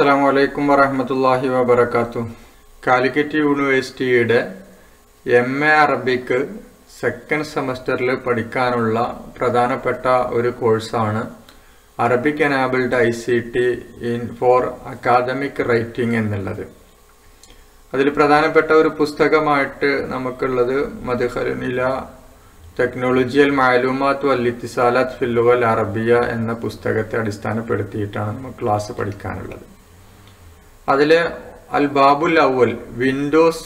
Assalamu alaikum warahmatullahi wabarakatuh. Calicut University MA Arabic second semester പഠിക്കാനുള്ള പ്രധാനപ്പെട്ട ഒരു കോഴ്സാണ് Arabic Enabled ICT for Academic Writing എന്നുള്ളത്. അതിൽ പ്രധാനപ്പെട്ട ഒരു പുസ്തകമായിട്ട് നമുക്കുള്ളത് മദ്ഖലുൽ ടെക്നോളജിയൽ മാലൂമാത്ത് വൽ ഇത്തിസാലാത്ത് ഫിൽ ലുഗൽ അറബിയ എന്ന പുസ്തകത്തെ അടിസ്ഥാനപ്പെടുത്തിയിട്ടാണ് നമ്മൾ ക്ലാസ് പഠിക്കാനുള്ളത്. അതിലെ അൽ ബാബുൽ അവൽ വിൻഡോസ്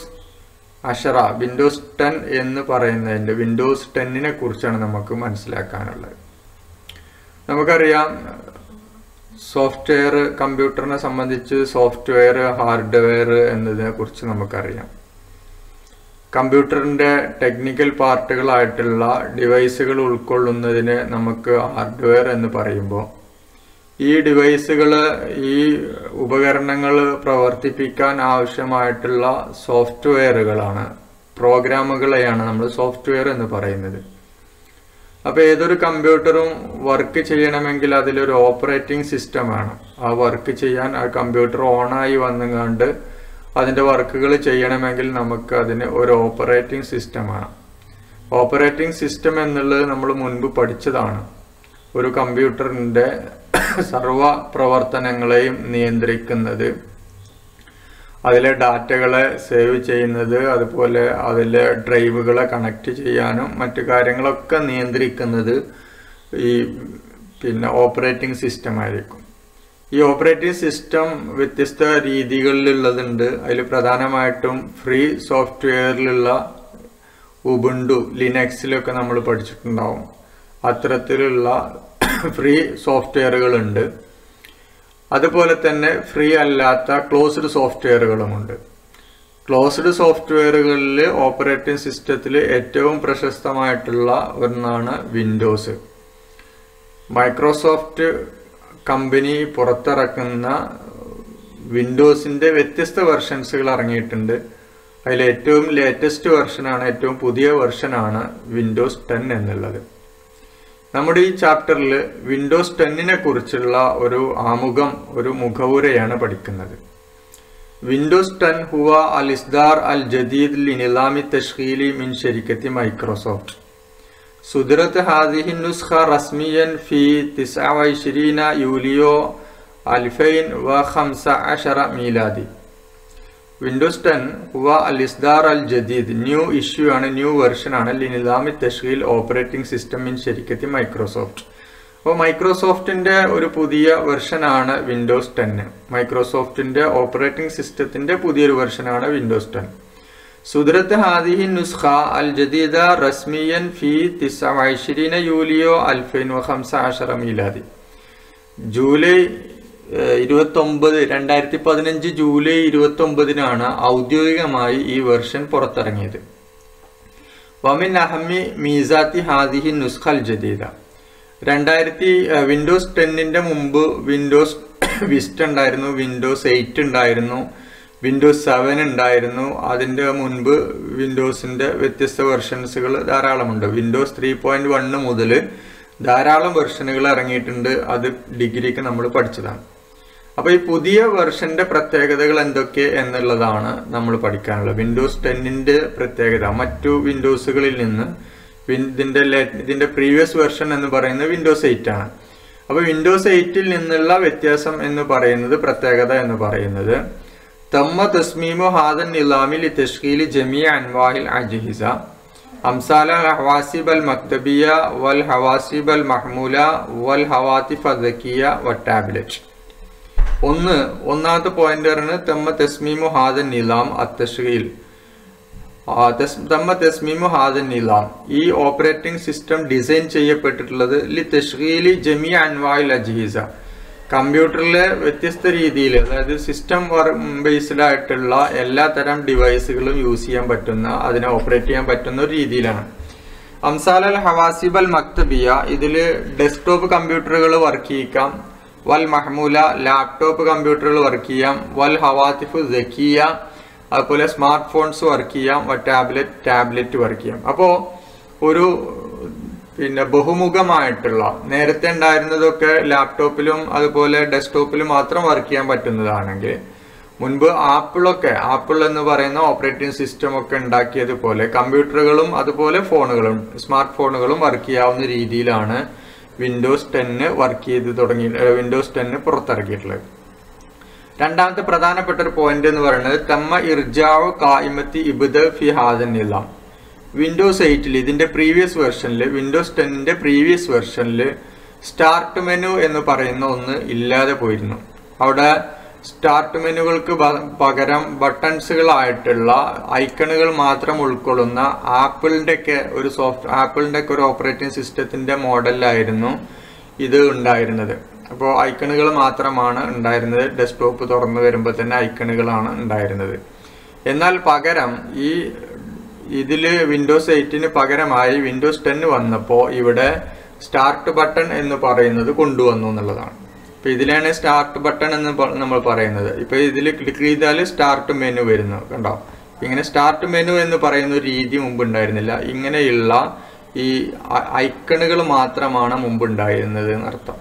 10 എന്ന് പറയുന്നതിന്റെ വിൻഡോസ് 10നെ കുറിച്ചാണ് നമുക്ക് മനസ്സിലാക്കാനുള്ളത്. നമുക്കറിയാം സോഫ്റ്റ്വെയർ കമ്പ്യൂട്ടറിനെ സംബന്ധിച്ച് സോഫ്റ്റ്വെയർ ഹാർഡ്വെയർ എന്നതിനെ കുറിച്ച് നമുക്കറിയാം. കമ്പ്യൂട്ടറിന്റെ ടെക്നിക്കൽ പാർട്ടുകളായിട്ടുള്ള ഡിവൈസുകൾ ഉൾക്കൊള്ളുന്നതിന് നമുക്ക് ഹാർഡ്വെയർ എന്ന് പറയുമ്പോൾ ഈ ഡിവൈസുകൾ ഈ ഉപകരണങ്ങൾ പ്രവർത്തിപ്പിക്കാൻ ആവശ്യമായിട്ടുള്ള സോഫ്റ്റ്വെയറുകളാണ്, പ്രോഗ്രാമുകളെയാണ് നമ്മൾ സോഫ്റ്റ്വെയർ എന്ന് പറയുന്നത്. അപ്പോൾ ഏതൊരു കമ്പ്യൂട്ടറും വർക്ക് ചെയ്യണമെങ്കിൽ അതിലൊരു ഓപ്പറേറ്റിംഗ് സിസ്റ്റം വേണം. ആ വർക്ക് ചെയ്യാൻ ആ കമ്പ്യൂട്ടർ ഓണായി വന്നുകൊണ്ട് അതിൻ്റെ വർക്കുകൾ ചെയ്യണമെങ്കിൽ നമുക്ക് അതിന് ഒരു ഓപ്പറേറ്റിംഗ് സിസ്റ്റം വേണം. ഓപ്പറേറ്റിംഗ് സിസ്റ്റം എന്നുള്ളത് നമ്മൾ മുൻപ് പഠിച്ചതാണ്. ഒരു കമ്പ്യൂട്ടറിൻ്റെ സർവ പ്രവർത്തനങ്ങളെയും നിയന്ത്രിക്കുന്നത്, അതിലെ ഡാറ്റകളെ സേവ് ചെയ്യുന്നത്, അതുപോലെ അതിലെ ഡ്രൈവുകളെ കണക്ട് ചെയ്യാനും മറ്റു കാര്യങ്ങളൊക്കെ നിയന്ത്രിക്കുന്നത് ഈ ഓപ്പറേറ്റിംഗ് സിസ്റ്റം ആയിരിക്കും. ഈ ഓപ്പറേറ്റിംഗ് സിസ്റ്റം വ്യത്യസ്ത രീതികളിലുള്ളതുണ്ട്. അതിൽ പ്രധാനമായിട്ടും ഫ്രീ സോഫ്റ്റ്വെയറിലുള്ള ഉബുണ്ടു ലിനക്സിലൊക്കെ നമ്മൾ പഠിച്ചിട്ടുണ്ടാവും. അത്തരത്തിലുള്ള ഫ്രീ സോഫ്റ്റ്വെയറുകളുണ്ട്. അതുപോലെ തന്നെ ഫ്രീ അല്ലാത്ത ക്ലോസ്ഡ് സോഫ്റ്റ്വെയറുകളുമുണ്ട്. ക്ലോസ്ഡ് സോഫ്റ്റ്വെയറുകളിൽ ഓപ്പറേറ്റിംഗ് സിസ്റ്റത്തിൽ ഏറ്റവും പ്രശസ്തമായിട്ടുള്ള ഒന്നാണ് വിൻഡോസ്. മൈക്രോസോഫ്റ്റ് കമ്പനി പുറത്തിറക്കുന്ന വിൻഡോസിൻ്റെ വ്യത്യസ്ത വെർഷൻസുകൾ ഇറങ്ങിയിട്ടുണ്ട്. അതിൽ ഏറ്റവും ലേറ്റസ്റ്റ് വെർഷനാണ്, ഏറ്റവും പുതിയ വെർഷനാണ് വിൻഡോസ് 10 എന്നുള്ളത്. നമ്മുടെ ഈ ചാപ്റ്ററിൽ വിൻഡോസ് 10നെ കുറിച്ചുള്ള ഒരു ആമുഖം, ഒരു മുഖവുരയാണ് പഠിക്കുന്നത്. വിൻഡോസ് 10 ഹുവ അൽ ഇസ്ദാർ അൽ ജദീദ് ലിനിലാമി തശ്ഖീലി മിൻ ശരിക്കത്തി മൈക്രോസോഫ്റ്റ്. സുദറത്ത് ഹാദിഹി നുസ്ഖ റസ്മിയൻ ഫി 29 യൂലിയോ 2015 മീലാദി. വിൻഡോസ് 10 ഹുവ അൽ ഇസ്ദാർ അൽ ജദീദ്, ന്യൂ ഇഷ്യൂ ആണ്, ന്യൂ വെർഷൻ ആണ്, ലിനിലാമി തശ്ഖീൽ ഓപ്പറേറ്റിംഗ് സിസ്റ്റം ഇൻ ശരിക്കത്തി മൈക്രോസോഫ്റ്റ്. അപ്പോൾ മൈക്രോസോഫ്റ്റിന്റെ ഒരു പുതിയ വെർഷനാണ് വിൻഡോസ് 10. മൈക്രോസോഫ്റ്റിന്റെ ഓപ്പറേറ്റിംഗ് സിസ്റ്റത്തിന്റെ പുതിയൊരു വെർഷനാണ് വിൻഡോസ് 10. സുദറത്ത് ഹാദിഹി നുസ്ഖ അൽ ജദീദ റസ്മിയൻ ഫി 29 യൂലിയോ 2015 മീലാദി. ജൂലൈ 2015 ജൂലൈ 29 ഔദ്യോഗികമായി ഈ വെർഷൻ പുറത്തിറങ്ങിയത്. വമിൻ അഹമ്മി മീസാത്തി ഹാദിഹി നുസ്ഖ അൽ ജദീദ. വിൻഡോസ് 10ന്റെ മുമ്പ് വിൻഡോസ് വിസ്റ്റ ഉണ്ടായിരുന്നു, വിൻഡോസ് 8 ഉണ്ടായിരുന്നു, വിൻഡോസ് 7 ഉണ്ടായിരുന്നു. അതിൻ്റെ മുൻപ് വിൻഡോസിൻ്റെ വ്യത്യസ്ത വെർഷൻസുകൾ ധാരാളമുണ്ട്. വിൻഡോസ് 3.1 മുതൽ ധാരാളം വെർഷനുകൾ ഇറങ്ങിയിട്ടുണ്ട്. അത് ഡിഗ്രിക്ക് നമ്മൾ പഠിച്ചതാണ്. അപ്പോൾ ഈ പുതിയ വെർഷന്റെ പ്രത്യേകതകൾ എന്തൊക്കെ എന്നുള്ളതാണ് നമ്മൾ പഠിക്കാനുള്ളത്. വിൻഡോസ് 10ന്റെ പ്രത്യേകത മറ്റു വിൻഡോസുകളിൽ നിന്ന് ഇതിന്റെ പ്രീവിയസ് വെർഷൻ എന്ന് പറയുന്നത് വിൻഡോസ് 8 ആണ്. അപ്പോൾ വിൻഡോസ് 8ൽ നിന്നുള്ള വ്യത്യാസം എന്ന് പറയുന്നത്, പ്രത്യേകത എന്ന് പറയുന്നത്, തമ്മ തസ്മീമു ഹാദൻ നിലാമി ലിതശ്ഖീലി ജമീഅ അൻവാഇൽ അജ്ഹിസ അംസാല ഹവാസിബ് അൽ മക്തബിയ വൽ ഹവാസിബ് അൽ മഹ്മൂല വൽ ഹവാതിഫ് അദ്ദക്കിയ വട്ടാബ്ലറ്റ്. ഒന്നാമത്തെ പോയിന്റാണ് തമ്മ തസ്മീമു ഹാദൻ നിലാം അത്തശ്ഖീൽ. തമ്മ തസ്മീമു ഹാദൻ നിലാം, ഈ ഓപ്പറേറ്റിംഗ് സിസ്റ്റം ഡിസൈൻ ചെയ്യപ്പെട്ടിട്ടുള്ളത് ലിതശ്ഖീലി ജമീഅ അൻവാഇൽ അജ്ഹിസ, കമ്പ്യൂട്ടറിലെ വ്യത്യസ്ത രീതിയിൽ, അതായത് സിസ്റ്റം ബേസ്ഡ് ആയിട്ടുള്ള എല്ലാ തരം ഡിവൈസുകളും യൂസ് ചെയ്യാൻ പറ്റുന്ന, അതിനെ ഓപ്പറേറ്റ് ചെയ്യാൻ പറ്റുന്ന ഒരു രീതിയിലാണ്. അംസാൽ അൽ ഹവാസിബ് അൽ മക്തബിയ, ഇതിൽ ഡെസ്ക്ടോപ്പ് കമ്പ്യൂട്ടറുകൾ വർക്ക് ചെയ്യിക്കാം. വൽ മഹ്മൂല, ലാപ്ടോപ്പ് കമ്പ്യൂട്ടറുകൾ വർക്ക് ചെയ്യാം. വൽ ഹവാതിഫ് ദക്കിയ, അതുപോലെ സ്മാർട്ട് ഫോൺസ് വർക്ക് ചെയ്യാം. ടാബ്ലറ്റ് വർക്ക് ചെയ്യാം. അപ്പോൾ ഒരു പിന്നെ ബഹുമുഖമായിട്ടുള്ള നേരത്തെ ഉണ്ടായിരുന്നതൊക്കെ ലാപ്ടോപ്പിലും അതുപോലെ ഡെസ്ക്ടോപ്പിലും മാത്രം വർക്ക് ചെയ്യാൻ പറ്റുന്നതാണെങ്കിൽ മുൻപ് ആപ്പിൾ എന്ന് പറയുന്ന ഓപ്പറേറ്റിംഗ് സിസ്റ്റം ഒക്കെ ഉണ്ടാക്കിയതുപോലെ കമ്പ്യൂട്ടറുകളും അതുപോലെ ഫോണുകളും സ്മാർട്ട് ഫോണുകളും വർക്ക് ചെയ്യാവുന്ന രീതിയിലാണ് വിൻഡോസ് 10 വർക്ക് ചെയ്ത് തുടങ്ങി വിൻഡോസ് 10 പുറത്തിറക്കിയിട്ടുള്ളത്. രണ്ടാമത്തെ പ്രധാനപ്പെട്ട ഒരു പോയിന്റ് എന്ന് പറയുന്നത് തമ്മ ഇർജാവ് കായിമത്തി ഇബ്ദ ഫി ഹാദൻ നിലാം. വിൻഡോസ് 8 ഇതിന്റെ പ്രീവിയസ് വെർഷനിൽ വിൻഡോസ് 10ന്റെ പ്രീവിയസ് വെർഷനിൽ സ്റ്റാർട്ട് മെനു എന്ന് പറയുന്ന ഒന്ന് ഇല്ലാതെ പോയിരുന്നു. അവിടെ സ്റ്റാർട്ട് മെനുകൾക്ക് പകരം ബട്ടൺസുകളായിട്ടുള്ള ഐക്കണുകൾ മാത്രം ഉൾക്കൊള്ളുന്ന ആപ്പിളിന്റെ ഒക്കെ ഒരു ഓപ്പറേറ്റിംഗ് സിസ്റ്റത്തിന്റെ മോഡലിലായിരുന്നു ഇത് ഉണ്ടായിരുന്നത്. അപ്പോൾ ഐക്കണുകൾ മാത്രമാണ് ഉണ്ടായിരുന്നത്. ഡെസ്ക്ടോപ്പ് തുറന്നു വരുമ്പോൾ തന്നെ ഐക്കണുകളാണ് ഉണ്ടായിരുന്നത്. എന്നാൽ പകരം ഇതില് വിൻഡോസ് 8 പകരമായി വിൻഡോസ് 10 വന്നപ്പോൾ ഇവിടെ സ്റ്റാർട്ട് ബട്ടൺ എന്ന് പറയുന്നത് കൊണ്ടുവന്നു എന്നുള്ളതാണ്. അപ്പൊ ഇതിലാണ് സ്റ്റാർട്ട് ബട്ടൺ എന്ന് നമ്മൾ പറയുന്നത്. ഇപ്പൊ ഇതിൽ ക്ലിക്ക് ചെയ്താൽ സ്റ്റാർട്ട് മെനു വരുന്നു, കണ്ടോ? ഇങ്ങനെ സ്റ്റാർട്ട് മെനു എന്ന് പറയുന്ന ഒരു രീതി മുമ്പ് ഉണ്ടായിരുന്നില്ല. ഇങ്ങനെയുള്ള ഈ ഐക്കണുകൾ മാത്രമാണ് മുമ്പ് ഉണ്ടായിരുന്നത് എന്നർത്ഥം.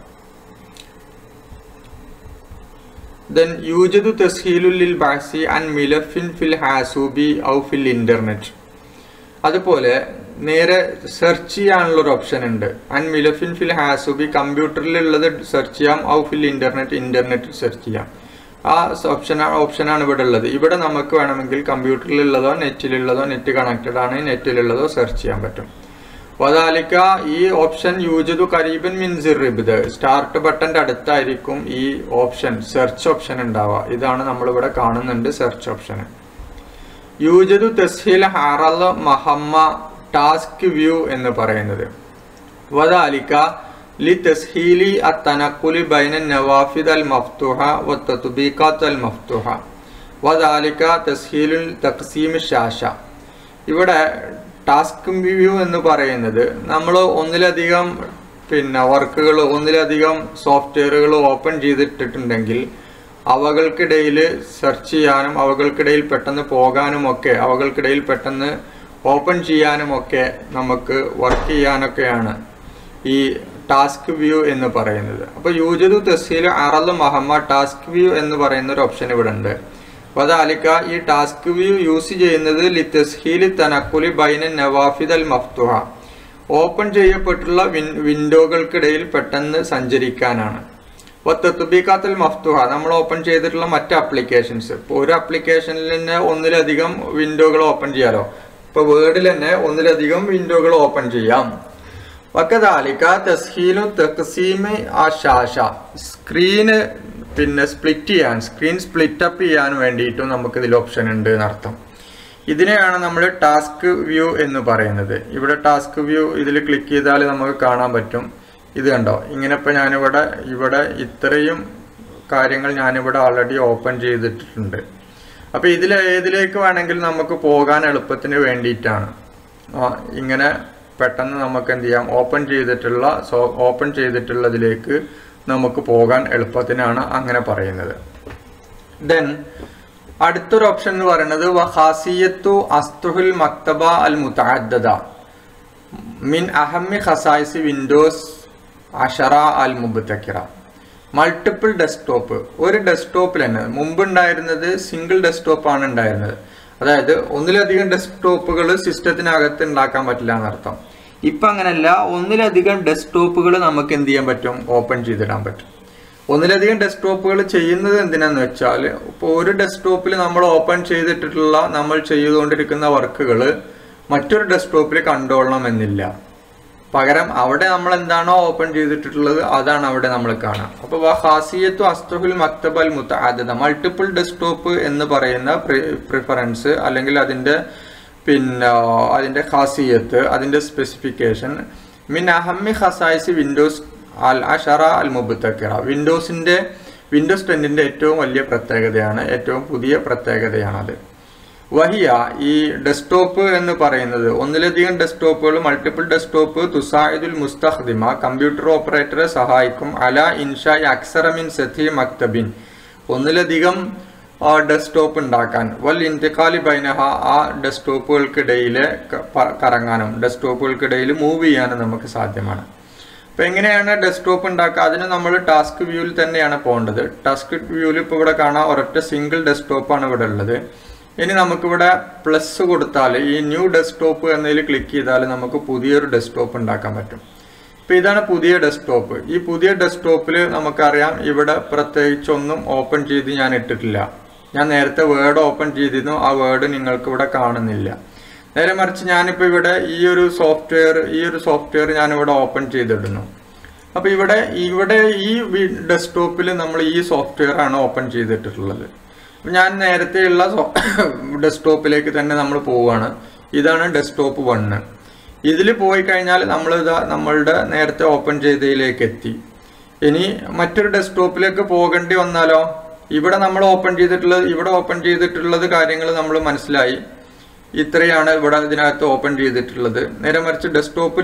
Then യൂജദു തസ്ഹീലുൽ ലിൽ ബഅസി അൻ മിലഫിൻ ഫിൽ ഹാസൂബി ഔ ഫിൽ ഇന്റർനെറ്റ്. അതുപോലെ നേരെ സെർച്ച് ചെയ്യാനുള്ള ഒരു ഓപ്ഷൻ ഉണ്ട്. അൻ മിലഫിൻ ഫിൽ ഹാസൂബി കമ്പ്യൂട്ടറിലുള്ളത് സെർച്ച് ചെയ്യാം, ഔ ഫിൽ ഇന്റർനെറ്റ് സെർച്ച് ചെയ്യാം. ആ ഓപ്ഷനാണ് ഇവിടെ ഉള്ളത്. ഇവിടെ നമുക്ക് വേണമെങ്കിൽ കമ്പ്യൂട്ടറിലുള്ളതോ നെറ്റിലുള്ളതോ നെറ്റ് കണക്റ്റഡ് ആണ് നെറ്റിലുള്ളതോ സെർച്ച് ചെയ്യാൻ പറ്റും. വദാലിക ഈ ഓപ്ഷൻ യൂജദു ഖരീബൻ മിൻ സിർഇബ്ദ് സ്റ്റാർട്ട് ബട്ടന്റെ അടുത്തായിരിക്കും ഈ ഓപ്ഷൻ സെർച്ച് ഓപ്ഷൻ ഉണ്ടാവുക. ഇതാണ് നമ്മളിവിടെ കാണുന്നുണ്ട് സെർച്ച് ഓപ്ഷൻ. യൂജദു തസ്ഹീൽ ഹറൽ മഹമ്മ ടാസ്ക് വ്യൂ എന്ന് പറയുന്നത് വദാലിക ലി തസ്ഹീലി അത്തനഖുലി ബൈന നവാഫിദ് അൽ മഫ്തൂഹ വത്തത്ബീഖാത്ത് അൽ മഫ്തൂഹ വദാലിക തസ്ഹീലുൽ തഖ്സീം ശാശ. ഇവിടെ ടാസ്ക് വ്യൂ എന്ന് പറയുന്നത് നമ്മൾ ഒന്നിലധികം വർക്കുകൾ ഒന്നിലധികം സോഫ്റ്റ്വെയറുകൾ ഓപ്പൺ ചെയ്തിട്ടുണ്ടെങ്കിൽ അവകൾക്കിടയിൽ സെർച്ച് ചെയ്യാനും അവകൾക്കിടയിൽ പെട്ടെന്ന് പോകാനുമൊക്കെ അവകൾക്കിടയിൽ പെട്ടെന്ന് ഓപ്പൺ ചെയ്യാനുമൊക്കെ നമുക്ക് വർക്ക് ചെയ്യാനൊക്കെയാണ് ഈ ടാസ്ക് വ്യൂ എന്ന് പറയുന്നത്. അപ്പോൾ യൂജദു തസ്ഹീൽ അറൽ മഹമ്മ ടാസ്ക് വ്യൂ എന്ന് പറയുന്ന ഒരു ഓപ്ഷൻ ഇവിടെ ഉണ്ട്. വദാലിക ഈ ടാസ്ക് വ്യൂ യൂസ് ചെയ്യുന്നത് ലിതസ്ഹീലി തനഖുലി ബൈന നവാഫിദ് അൽ മഫ്തൂഹ ഓപ്പൺ ചെയ്യപ്പെട്ടുള്ള വിൻഡോകൾക്കിടയിൽ പെട്ടെന്ന് സഞ്ചരിക്കാനാണ്. വത്തത്ബീഖാത്ത് അൽ മഫ്തൂഹ നമ്മൾ ഓപ്പൺ ചെയ്തിട്ടുള്ള മറ്റ് ആപ്ലിക്കേഷൻസ്. ഇപ്പോൾ ഒരു ആപ്ലിക്കേഷനിൽ തന്നെ ഒന്നിലധികം വിൻഡോകൾ ഓപ്പൺ ചെയ്യാലോ. ഇപ്പോൾ വേർഡിൽ തന്നെ ഒന്നിലധികം വിൻഡോകൾ ഓപ്പൺ ചെയ്യാം. വകദാലിക തസ്ഹീലു തഖ്സീമി ആശാശ സ്ക്രീന് സ്ക്രീൻ സ്പ്ലിറ്റ് അപ്പ് ചെയ്യാൻ വേണ്ടിയിട്ടും നമുക്ക് ഇതിൽ ഓപ്ഷൻ ഉണ്ട് എന്നർത്ഥം. ഇതിനെയാണ് നമ്മൾ ടാസ്ക് വ്യൂ എന്ന് പറയുന്നത്. ഇവിടെ ടാസ്ക് വ്യൂ ഇതിൽ ക്ലിക്ക് ചെയ്താൽ നമുക്ക് കാണാൻ പറ്റും. ഇത് കണ്ടോ, ഇങ്ങനെ ഇപ്പോൾ ഞാനിവിടെ ഇത്രയും കാര്യങ്ങൾ ഞാനിവിടെ ഓൾറെഡി ഓപ്പൺ ചെയ്തിട്ടുണ്ട്. അപ്പോൾ ഏതിലേക്ക് വേണമെങ്കിൽ നമുക്ക് പോകാൻ എളുപ്പത്തിന് വേണ്ടിയിട്ടാണ് ഇങ്ങനെ പെട്ടെന്ന് നമുക്ക് എന്ത് ചെയ്യാം ഓപ്പൺ ചെയ്തിട്ടുള്ളതിലേക്ക് നമുക്ക് പോകാൻ എളുപ്പത്തിനാണ് അങ്ങനെ പറയുന്നത്. ദെൻ അടുത്തൊരു ഓപ്ഷൻ എന്ന് പറയുന്നത് വഖാസിയത്തു അസ്തുഹുൽ മക്തബ അൽ മുതഅദ്ദദ മിൻ അഹമ്മി ഖസായിസി വിൻഡോസ് 10 അൽ മുബ്തകിറ. Multiple desktop. ഒരു ഡെസ്ക്ടോപ്പിൽ തന്നെ മുമ്പ് ഉണ്ടായിരുന്നത് സിംഗിൾ ഡെസ്ക്ടോപ്പ് ആണ് ഉണ്ടായിരുന്നത്. അതായത് ഒന്നിലധികം ഡെസ്ക്ടോപ്പുകൾ സിസ്റ്റത്തിനകത്ത് ഉണ്ടാക്കാൻ പറ്റില്ല എന്നർത്ഥം. ഇപ്പം അങ്ങനെയല്ല, ഒന്നിലധികം ഡെസ്ക്ടോപ്പുകൾ നമുക്ക് എന്ത് ചെയ്യാൻ പറ്റും, ഓപ്പൺ ചെയ്തിടാൻ പറ്റും. ഒന്നിലധികം ഡെസ്ക്ടോപ്പുകൾ ചെയ്യുന്നത് എന്തിനാന്ന് വെച്ചാൽ ഇപ്പോൾ ഒരു ഡെസ്ക്ടോപ്പിൽ നമ്മൾ ഓപ്പൺ ചെയ്തിട്ടുള്ള നമ്മൾ ചെയ്തുകൊണ്ടിരിക്കുന്ന വർക്കുകൾ മറ്റൊരു ഡെസ്ക്ടോപ്പിൽ കണ്ടുകൊള്ളണമെന്നില്ല. പകരം അവിടെ നമ്മൾ എന്താണോ ഓപ്പൺ ചെയ്തിട്ടുള്ളത് അതാണ് അവിടെ നമ്മൾ കാണാം. അപ്പോൾ ഖാസിയത്തു അസ്തുഹുൽ മക്തബ അൽ മുതഅദ്ദദ മൾട്ടിപ്പിൾ ഡെസ്ക്ടോപ്പ് എന്ന് പറയുന്ന പ്രിഫറൻസ് അല്ലെങ്കിൽ അതിൻ്റെ ഖാസിയത്ത് അതിൻ്റെ സ്പെസിഫിക്കേഷൻ മിൻ അഹമ്മി ഖസായിസി വിൻഡോസ് 10 അൽ മുബ്തകിറ വിൻഡോസ് 10ന്റെ ഏറ്റവും വലിയ പ്രത്യേകതയാണ്, ഏറ്റവും പുതിയ പ്രത്യേകതയാണത്. വഹിയ ഈ ഡെസ്ക്ടോപ്പ് എന്ന് പറയുന്നത് ഒന്നിലധികം ഡെസ്ക്ടോപ്പുകൾ മൾട്ടിപ്പിൾ ഡെസ്ക്ടോപ്പ് തുസായിദുൽ മുസ്തഖ്ദിമ കമ്പ്യൂട്ടർ ഓപ്പറേറ്ററെ സഹായിക്കും അല ഇൻഷാ അക്സറ മിൻ സതി മക്തബിൻ ഒന്നിലധികം ഡെസ്ക്ടോപ്പ് ഉണ്ടാക്കാൻ വൽ ഇന്തിഖാലി ബൈനഹ ആ ഡെസ്ക്ടോപ്പുകൾക്കിടയിൽ കറങ്ങാനും ഡെസ്ക്ടോപ്പുകൾക്കിടയിൽ മൂവ് ചെയ്യാനും നമുക്ക് സാധ്യമാണ്. അപ്പോൾ എങ്ങനെയാണ് ഡെസ്ക്ടോപ്പ് ഉണ്ടാക്കുക? അതിന് നമ്മൾ ടാസ്ക് വ്യൂവിൽ തന്നെയാണ് പോകേണ്ടത്. ടാസ്ക് വ്യൂവിൽ ഇപ്പോൾ ഇവിടെ കാണാം ഒരൊറ്റ സിംഗിൾ ഡെസ്ക്ടോപ്പാണ് ഇവിടെ ഉള്ളത്. ഇനി നമുക്കിവിടെ പ്ലസ് കൊടുത്താൽ ഈ ന്യൂ ഡെസ്ക്ടോപ്പ് എന്നതിൽ ക്ലിക്ക് ചെയ്താൽ നമുക്ക് പുതിയൊരു ഡെസ്ക്ടോപ്പ് ഉണ്ടാക്കാൻ പറ്റും. ഇപ്പോൾ ഇതാണ് പുതിയ ഡെസ്ക്ടോപ്പ്. ഈ പുതിയ ഡെസ്ക്ടോപ്പിൽ നമുക്കറിയാം ഇവിടെ പ്രത്യേകിച്ചൊന്നും ഓപ്പൺ ചെയ്ത് ഞാൻ ഇട്ടിട്ടില്ല. ഞാൻ നേരത്തെ വേർഡ് ഓപ്പൺ ചെയ്തിരുന്നു, ആ വേർഡ് നിങ്ങൾക്ക് ഇവിടെ കാണുന്നില്ല. നേരെ മറിച്ച് ഞാനിപ്പോൾ ഇവിടെ ഈ ഒരു സോഫ്റ്റ്വെയർ ഞാനിവിടെ ഓപ്പൺ ചെയ്തിടുന്നു. അപ്പോൾ ഇവിടെ ഈ ഡെസ്ക്ടോപ്പിൽ നമ്മൾ ഈ സോഫ്റ്റ്വെയർ ആണ് ഓപ്പൺ ചെയ്തിട്ടുള്ളത്. ഞാൻ നേരത്തെയുള്ള ഡെസ്ക്ടോപ്പിലേക്ക് തന്നെ നമ്മൾ പോവുകയാണ്. ഇതാണ് ഡെസ്ക്ടോപ്പ് 1. ഇതിൽ പോയി കഴിഞ്ഞാൽ നമ്മളുടെ നേരത്തെ ഓപ്പൺ ചെയ്തതിലേക്ക് എത്തി. ഇനി മറ്റൊരു ഡെസ്ക്ടോപ്പിലേക്ക് പോകേണ്ടി വന്നാലോ, ഇവിടെ നമ്മൾ ഓപ്പൺ ചെയ്തിട്ടുള്ളത് കാര്യങ്ങൾ നമ്മൾ മനസ്സിലായി. ഇത്രയാണ് ഇവിടെ ഇതിനകത്ത് ഓപ്പൺ ചെയ്തിട്ടുള്ളത്. നേരെ മറിച്ച് ഡെസ്ക്ടോപ്പ്